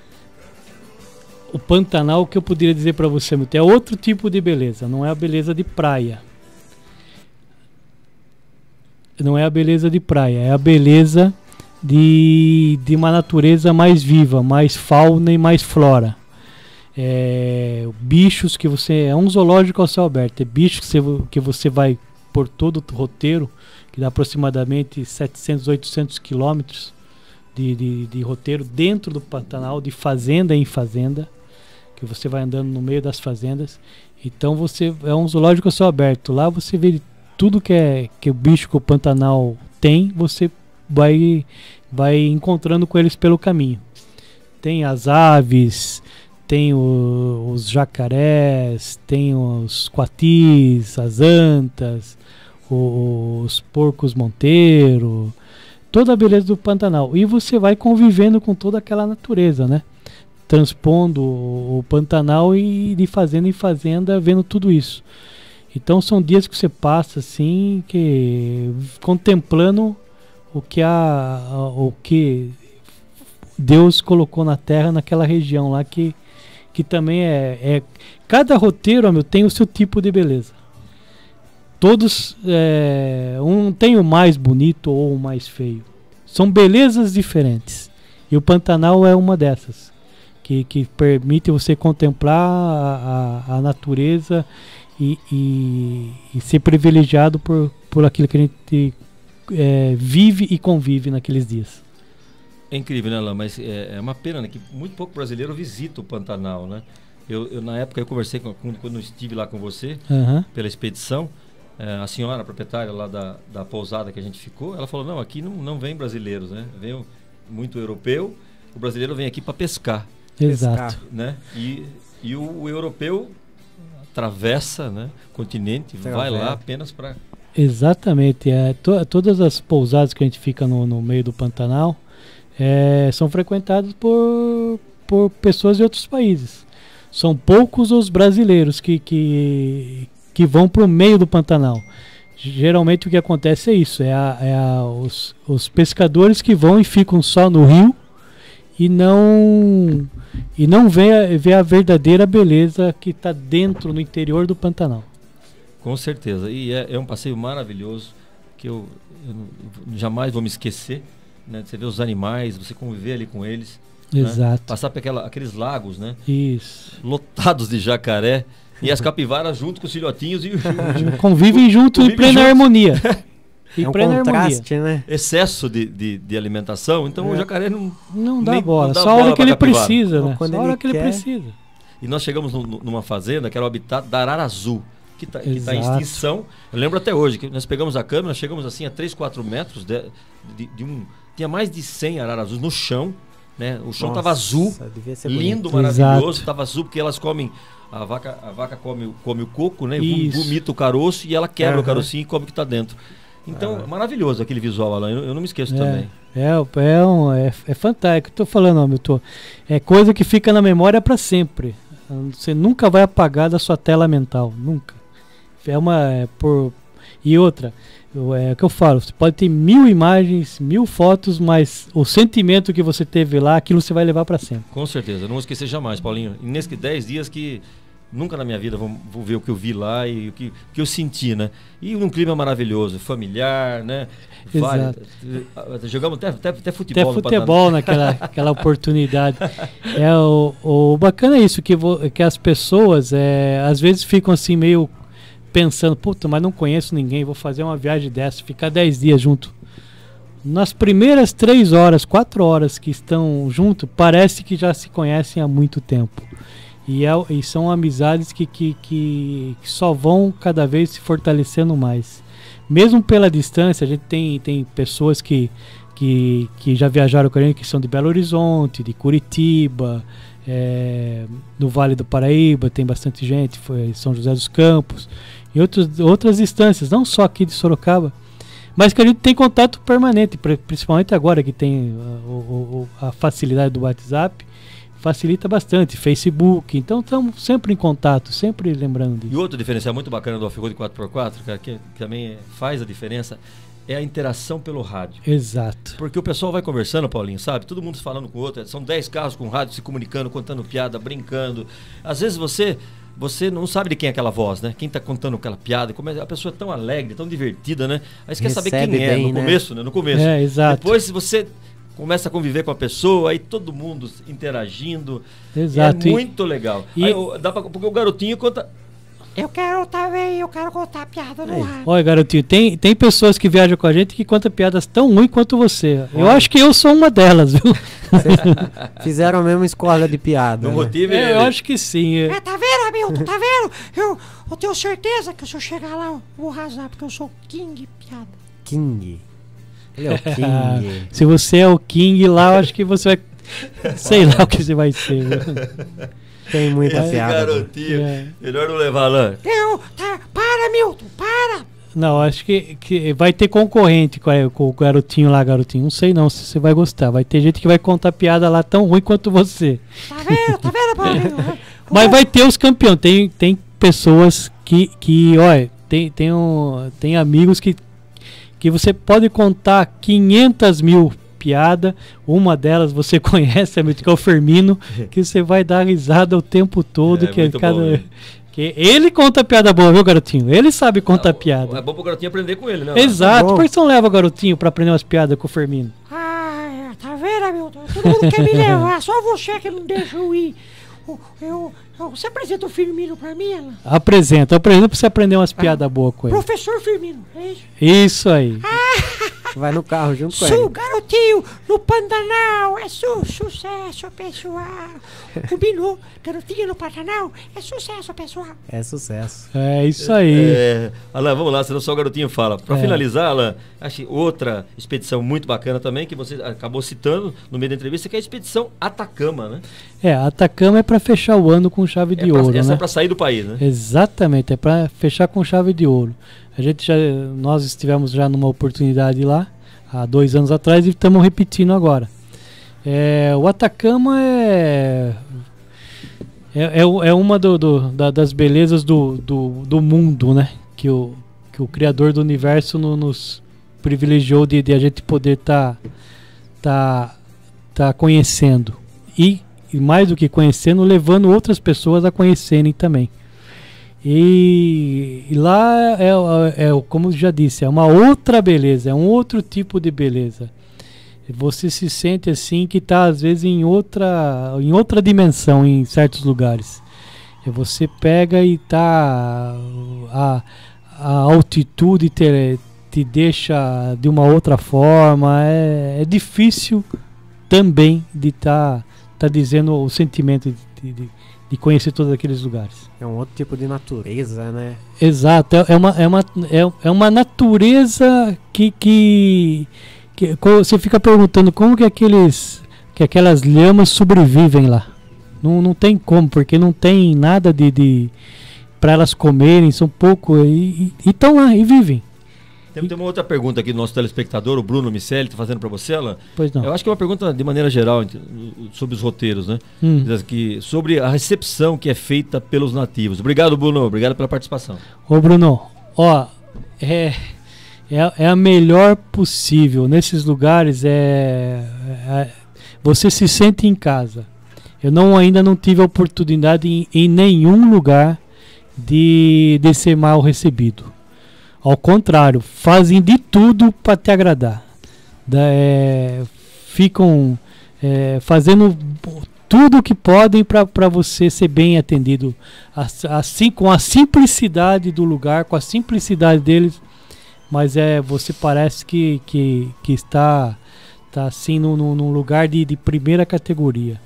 o Pantanal, o que eu poderia dizer para você, Milton, é outro tipo de beleza. Não é a beleza de praia. Não é a beleza de praia. É a beleza de uma natureza mais viva, mais fauna e mais flora. Bichos que você... É um zoológico ao céu aberto. É bichos que você vai por todo o roteiro, que dá aproximadamente 700, 800 quilômetros de roteiro dentro do Pantanal, de fazenda em fazenda, que você vai andando no meio das fazendas. Então é um zoológico ao céu aberto. Lá você vê tudo que o bicho que o Pantanal tem, você vai encontrando com eles pelo caminho. Tem as aves, tem os jacarés, tem os coatis, as antas, os porcos monteiro, toda a beleza do Pantanal. E você vai convivendo com toda aquela natureza, né? Transpondo o Pantanal e de fazenda em fazenda, vendo tudo isso. Então são dias que você passa assim, contemplando o que Deus colocou na terra, naquela região lá, que também cada roteiro, tem o seu tipo de beleza. Todos um tem o mais bonito ou o mais feio. São belezas diferentes. E o Pantanal é uma dessas, que permite você contemplar a natureza e ser privilegiado por aquilo que a gente vive e convive naqueles dias. É incrível, né, Alain? Mas é uma pena, né, que muito pouco brasileiro visita o Pantanal, né? Eu na época, eu conversei quando eu estive lá com você, pela expedição, a senhora, a proprietária lá da pousada que a gente ficou, ela falou, não, aqui não vem brasileiros, né? Vem muito europeu, o brasileiro vem aqui para pescar. Exato. Né? E o europeu atravessa, né, o continente, vai lá apenas para... Exatamente. Todas as pousadas que a gente fica no meio do Pantanal são frequentadas por pessoas de outros países. São poucos os brasileiros que vão para o meio do Pantanal. Geralmente o que acontece é isso, os pescadores que vão e ficam só no rio e não vê a verdadeira beleza que está dentro, no interior do Pantanal. Com certeza, e é um passeio maravilhoso que eu jamais vou me esquecer, né? Você vê os animais, você conviver ali com eles. Exato. Né? Passar por aqueles lagos, né? Isso. Lotados de jacaré e as capivaras junto com os filhotinhos e convivem junto em plena harmonia. É um contraste, né? Excesso de alimentação, então o jacaré não dá bola, só a hora que ele precisa, né? Só a hora que ele precisa. E nós chegamos numa fazenda que era o habitat da arara azul, que tá em extinção. Eu lembro até hoje que nós pegamos a câmera, chegamos assim a 3, 4 metros de um... Tinha mais de 100 araras azuis no chão, né? O chão estava azul, lindo, maravilhoso, estava azul porque elas comem... A vaca come o coco, né? Vomita o caroço e ela quebra o carocinho e come o que está dentro. Então, maravilhoso aquele visual, Alain. Eu não me esqueço também. É fantástico. Estou falando, Milton. É coisa que fica na memória para sempre. Você nunca vai apagar da sua tela mental. Nunca. E outra, é o que eu falo. Você pode ter 1000 imagens, 1000 fotos, mas o sentimento que você teve lá, aquilo você vai levar para sempre. Com certeza. Eu não vou esquecer jamais, Paulinho. E nesses 10 dias que... Nunca na minha vida vou ver o que eu vi lá e o que eu senti, né? E num clima maravilhoso, familiar, né? Exato. Jogamos até futebol. Até futebol naquela oportunidade. O bacana é isso, que as pessoas às vezes ficam assim meio pensando, puta, mas não conheço ninguém, vou fazer uma viagem dessa, ficar 10 dias junto. Nas primeiras 3 horas, 4 horas que estão junto, parece que já se conhecem há muito tempo. E são amizades que só vão cada vez se fortalecendo mais. Mesmo pela distância, a gente tem pessoas que já viajaram com a gente, que são de Belo Horizonte, de Curitiba, no Vale do Paraíba tem bastante gente, foi São José dos Campos, e outras distâncias, não só aqui de Sorocaba, mas que a gente tem contato permanente, principalmente agora que tem a facilidade do WhatsApp. facilita bastante. Facebook, então estamos sempre em contato, sempre lembrando disso. E outro diferencial muito bacana do off-road 4x4, cara, que também faz a diferença, é a interação pelo rádio. Exato. Porque o pessoal vai conversando, Paulinho, sabe? Todo mundo falando com o outro. São 10 carros com rádio se comunicando, contando piada, brincando. Às vezes você não sabe de quem é aquela voz, né? Quem tá contando aquela piada. Como a pessoa é tão alegre, tão divertida, né? Aí você quer saber quem é bem, no começo, né? No começo. É, exato. Depois, se você começa a conviver com a pessoa, aí todo mundo interagindo. Exato. É muito legal. Aí, porque o garotinho conta... Eu quero também, eu quero contar piada no rádio. Olha, garotinho, tem pessoas que viajam com a gente que contam piadas tão ruins quanto você. Eu acho que eu sou uma delas, viu? Vocês fizeram a mesma escola de piada. No né? motivo Eu acho que sim. Tá vendo, Hamilton? Tá vendo? Eu tenho certeza que se eu chegar lá, eu vou arrasar, porque eu sou o King piada. King. Ele é o King. Se você é o King lá, eu acho que você vai... Sei lá o que você vai ser. Viu? Tem muita Esse piada. garotinho, É. melhor não levar lá. Para, Hamilton, para! Não, acho que vai ter concorrente com o garotinho lá, garotinho. Não sei não se você vai gostar. Vai ter gente que vai contar piada lá tão ruim quanto você. Tá vendo, Paulinho? Mas vai ter os campeões. Tem pessoas que olha, tem amigos que você pode contar 500 mil piada, uma delas você conhece, que é o Fermino, que você vai dar risada o tempo todo. Que ele conta piada boa, viu, garotinho? Ele sabe contar piada. É bom pro garotinho aprender com ele, né? Exato, bom. por que você não leva o garotinho pra aprender umas piadas com o Fermino? Tá vendo, Hamilton? Todo mundo quer me levar, só você que não deixa eu ir. Você apresenta o Firmino pra mim, Alan? Apresenta pra você aprender umas piadas boas com ele. Professor Firmino, é isso? Isso aí. Vai no carro junto com Sou ele. garotinho no Pantanal, é sucesso, pessoal. Combinou, garotinho no Pantanal, é sucesso, pessoal. É sucesso. É isso aí. Alan, vamos lá, senão só o garotinho fala. Pra finalizar, Alan, acho outra expedição muito bacana também, que você acabou citando no meio da entrevista, que é a expedição Atacama, né? A Atacama é pra fechar o ano com chave de ouro, essa né? é pra sair do país, né? Exatamente, é pra fechar com chave de ouro. Nós estivemos já numa oportunidade lá, há 2 anos atrás, e estamos repetindo agora. O Atacama é uma das belezas do mundo, né? Que o Criador do Universo nos privilegiou de a gente poder tá conhecendo. E mais do que conhecendo, levando outras pessoas a conhecerem também. E lá como já disse, é uma outra beleza, é um outro tipo de beleza. Você se sente assim que está às vezes em outra dimensão em certos lugares. E você pega e tá a altitude te deixa de uma outra forma. É difícil também de tá dizendo o sentimento de conhecer todos aqueles lugares. É um outro tipo de natureza, né? Exato, é uma natureza que você fica perguntando como que aquelas lhamas sobrevivem lá. Não tem como, porque não tem nada para elas comerem, são pouco e estão lá e vivem. Tem uma outra pergunta aqui do nosso telespectador, o Bruno Micelli, está fazendo para você, Alan. Pois não. Eu acho que é uma pergunta de maneira geral sobre os roteiros, né? Diz aqui, sobre a recepção que é feita pelos nativos. Obrigado, Bruno. Obrigado pela participação. Ô, Bruno, é a melhor possível. Nesses lugares você se sente em casa. Eu ainda não tive a oportunidade em nenhum lugar de ser mal recebido. Ao contrário, fazem de tudo para te agradar. Ficam fazendo tudo o que podem para você ser bem atendido. Assim, com a simplicidade do lugar, com a simplicidade deles. Mas você parece que está assim num lugar de primeira categoria.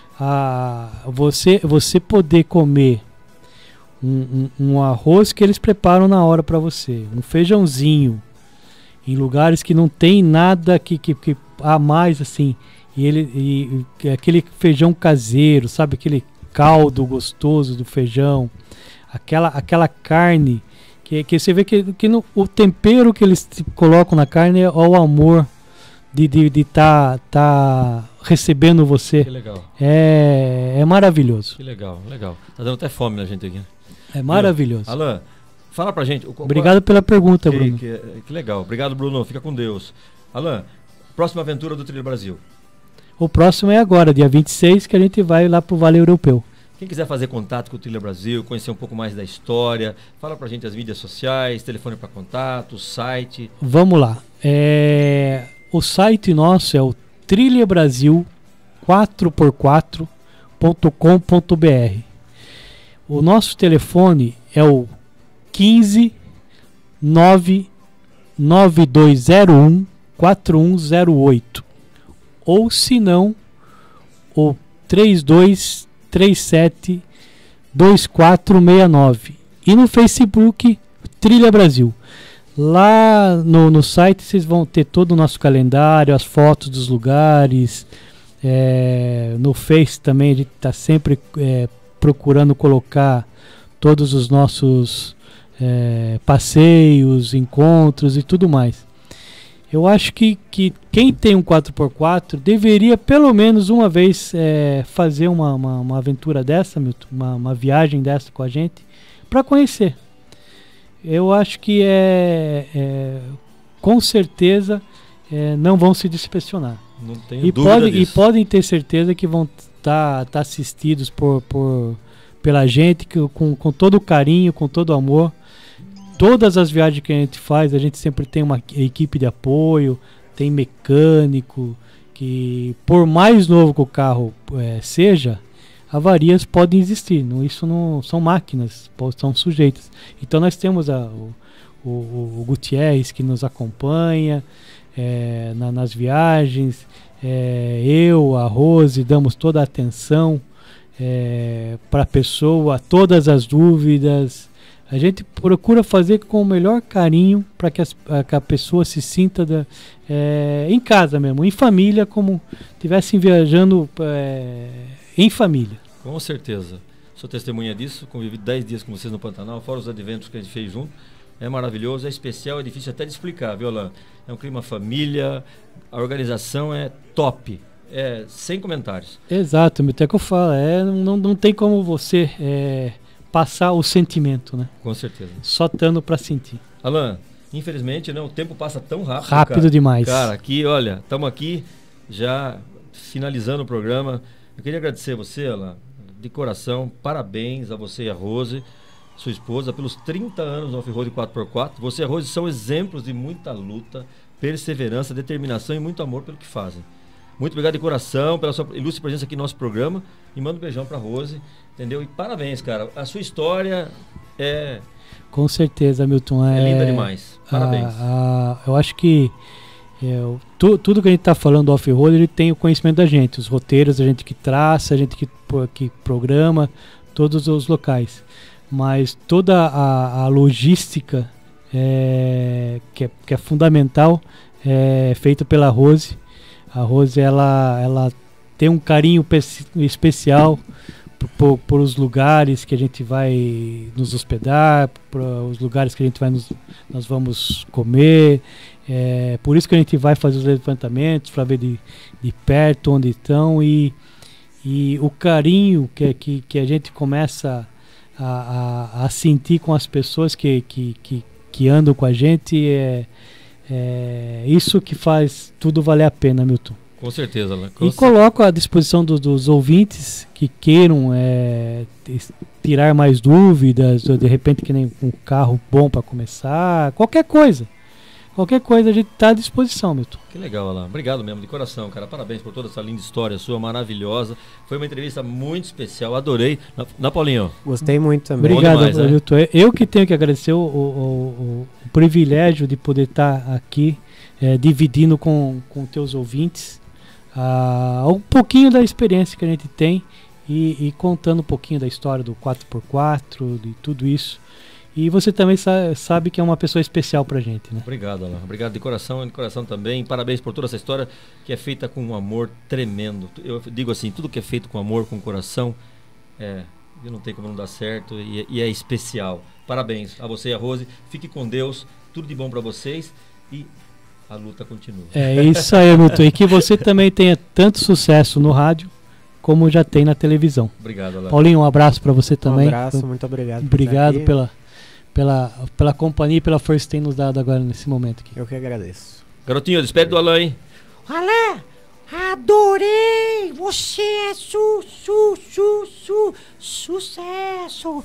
Você poder comer um arroz que eles preparam na hora para você, um feijãozinho, em lugares que não tem nada que há mais assim, e aquele feijão caseiro, sabe, aquele caldo gostoso do feijão, aquela carne que você vê que o tempero que eles colocam na carne é o amor de tá recebendo você. Que legal. É maravilhoso. Que legal, legal. Tá dando até fome na gente aqui. É maravilhoso. Alan, fala pra gente. Obrigado pela pergunta, Bruno. Que legal. Obrigado, Bruno. Fica com Deus. Alan, próxima aventura do Trilha Brasil. O próximo é agora, dia 26, que a gente vai lá pro Vale Europeu. Quem quiser fazer contato com o Trilha Brasil, conhecer um pouco mais da história, fala pra gente as mídias sociais, telefone para contato, site. Vamos lá. O site nosso é o trilhabrasil4x4.com.br. O nosso telefone é o 15 99201 4108. Ou se não, o 3237 2469. E no Facebook, Trilha Brasil. Lá no site vocês vão ter todo o nosso calendário, as fotos dos lugares. No Face também a gente está sempre procurando colocar todos os nossos passeios, encontros e tudo mais. Eu acho que quem tem um 4x4 deveria pelo menos uma vez fazer uma aventura dessa, Milton, uma viagem dessa com a gente, para conhecer. Eu acho que com certeza não vão se decepcionar. Não tenho dúvida disso. E podem ter certeza que vão tá assistidos pela gente, com todo o carinho, com todo o amor. Todas as viagens que a gente faz, a gente sempre tem uma equipe de apoio, tem mecânico, que por mais novo que o carro seja, avarias podem existir. Isso não são máquinas, são sujeitas. Então nós temos o Gutierrez que nos acompanha nas viagens, eu, a Rose, damos toda a atenção para a pessoa, todas as dúvidas. A gente procura fazer com o melhor carinho para que a pessoa se sinta em casa mesmo, em família, como estivessem viajando em família. Com certeza. Sou testemunha disso, convivi 10 dias com vocês no Pantanal, fora os adventos que a gente fez junto. É maravilhoso, é especial, é difícil até de explicar, viu, Alan? É um clima família, a organização é top, sem comentários. Exato, até que eu falo, não tem como você passar o sentimento, né? Com certeza. Só estando para sentir. Alan, infelizmente, né, o tempo passa tão rápido. Rápido demais. Cara, aqui, olha, estamos aqui já finalizando o programa. Eu queria agradecer a você, Alan, de coração. Parabéns a você e a Rose, sua esposa, pelos 30 anos no Off-Road 4x4. Você e a Rose são exemplos de muita luta, perseverança, determinação e muito amor pelo que fazem. Muito obrigado de coração pela sua ilustre presença aqui no nosso programa. E manda um beijão pra Rose, entendeu? E parabéns, cara. A sua história Com certeza, Milton. É linda demais. Parabéns. Eu acho que tudo que a gente está falando do off-road, ele tem o conhecimento da gente. Os roteiros, a gente que traça, a gente que programa, todos os locais. Mas toda a logística que é fundamental é feita pela Rose. A Rose, ela tem um carinho especial por os lugares que a gente vai nos hospedar, por os lugares que a gente nós vamos comer. Por isso que a gente vai fazer os levantamentos para ver de perto onde estão, e o carinho que a gente começa a sentir com as pessoas que andam com a gente, isso que faz tudo valer a pena, Milton. Com certeza, Alan. E coloco à disposição dos ouvintes que queiram tirar mais dúvidas, ou de repente que nem um carro bom para começar, qualquer coisa a gente está à disposição, Milton. Que legal, Alan. Obrigado mesmo, de coração, cara. Parabéns por toda essa linda história sua, maravilhosa. Foi uma entrevista muito especial, adorei. Na Paulinho? Gostei muito também. Obrigado, Milton. Eu que tenho que agradecer o privilégio de poder estar aqui dividindo com teus ouvintes um pouquinho da experiência que a gente tem e contando um pouquinho da história do 4x4, de tudo isso. E você também sabe que é uma pessoa especial pra gente, né? Obrigado, Alan. Obrigado de coração também. Parabéns por toda essa história que é feita com um amor tremendo. Eu digo assim, tudo que é feito com amor, com coração, não tem como não dar certo e é especial. Parabéns a você e a Rose. Fique com Deus. Tudo de bom pra vocês. E A luta continua. É isso aí, Milton. E que você também tenha tanto sucesso no rádio como já tem na televisão. Obrigado, Alain. Paulinho, um abraço para você também. Um abraço, muito obrigado. por Obrigado estar aqui. pela companhia e pela força que tem nos dado agora nesse momento aqui. Eu que agradeço. Garotinho, despede do Alain, hein? Alain, adorei! Você é sucesso!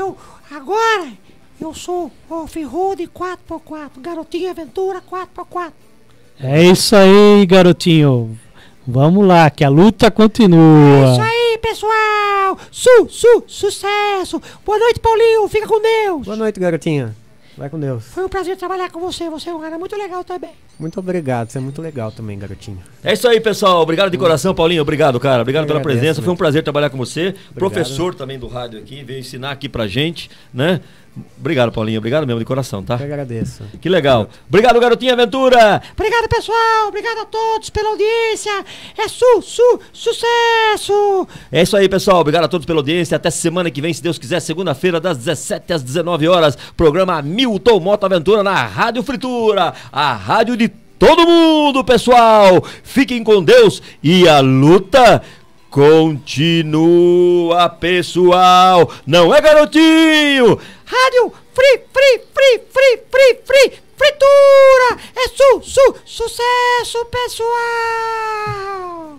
Eu sou off-road 4x4, Garotinho Aventura 4x4. É isso aí, garotinho. Vamos lá, que a luta continua. É isso aí, pessoal! Sucesso! Boa noite, Paulinho, fica com Deus! Boa noite, garotinha. Vai com Deus. Foi um prazer trabalhar com você, você é um cara muito legal também. Muito obrigado, você é muito legal também, garotinho. É isso aí, pessoal. Obrigado de coração, Paulinho. Obrigado, cara. Obrigado pela agradeço, presença. né? Foi um prazer trabalhar com você. Obrigado. Professor também do rádio aqui, veio ensinar aqui pra gente, né? Obrigado, Paulinho. Obrigado mesmo de coração, tá? Eu que agradeço. Que legal. Obrigado, Garotinho Aventura. Obrigado, pessoal, obrigado a todos pela audiência, é sucesso! É isso aí, pessoal. Obrigado a todos pela audiência. Até semana que vem, se Deus quiser, segunda-feira, das 17 às 19 horas. Programa Milton Moto Aventura na Rádio Fritura, a rádio de todo mundo, pessoal. Fiquem com Deus e a luta continua, pessoal. Não é, garotinho? Rádio Fritura! É sucesso, pessoal!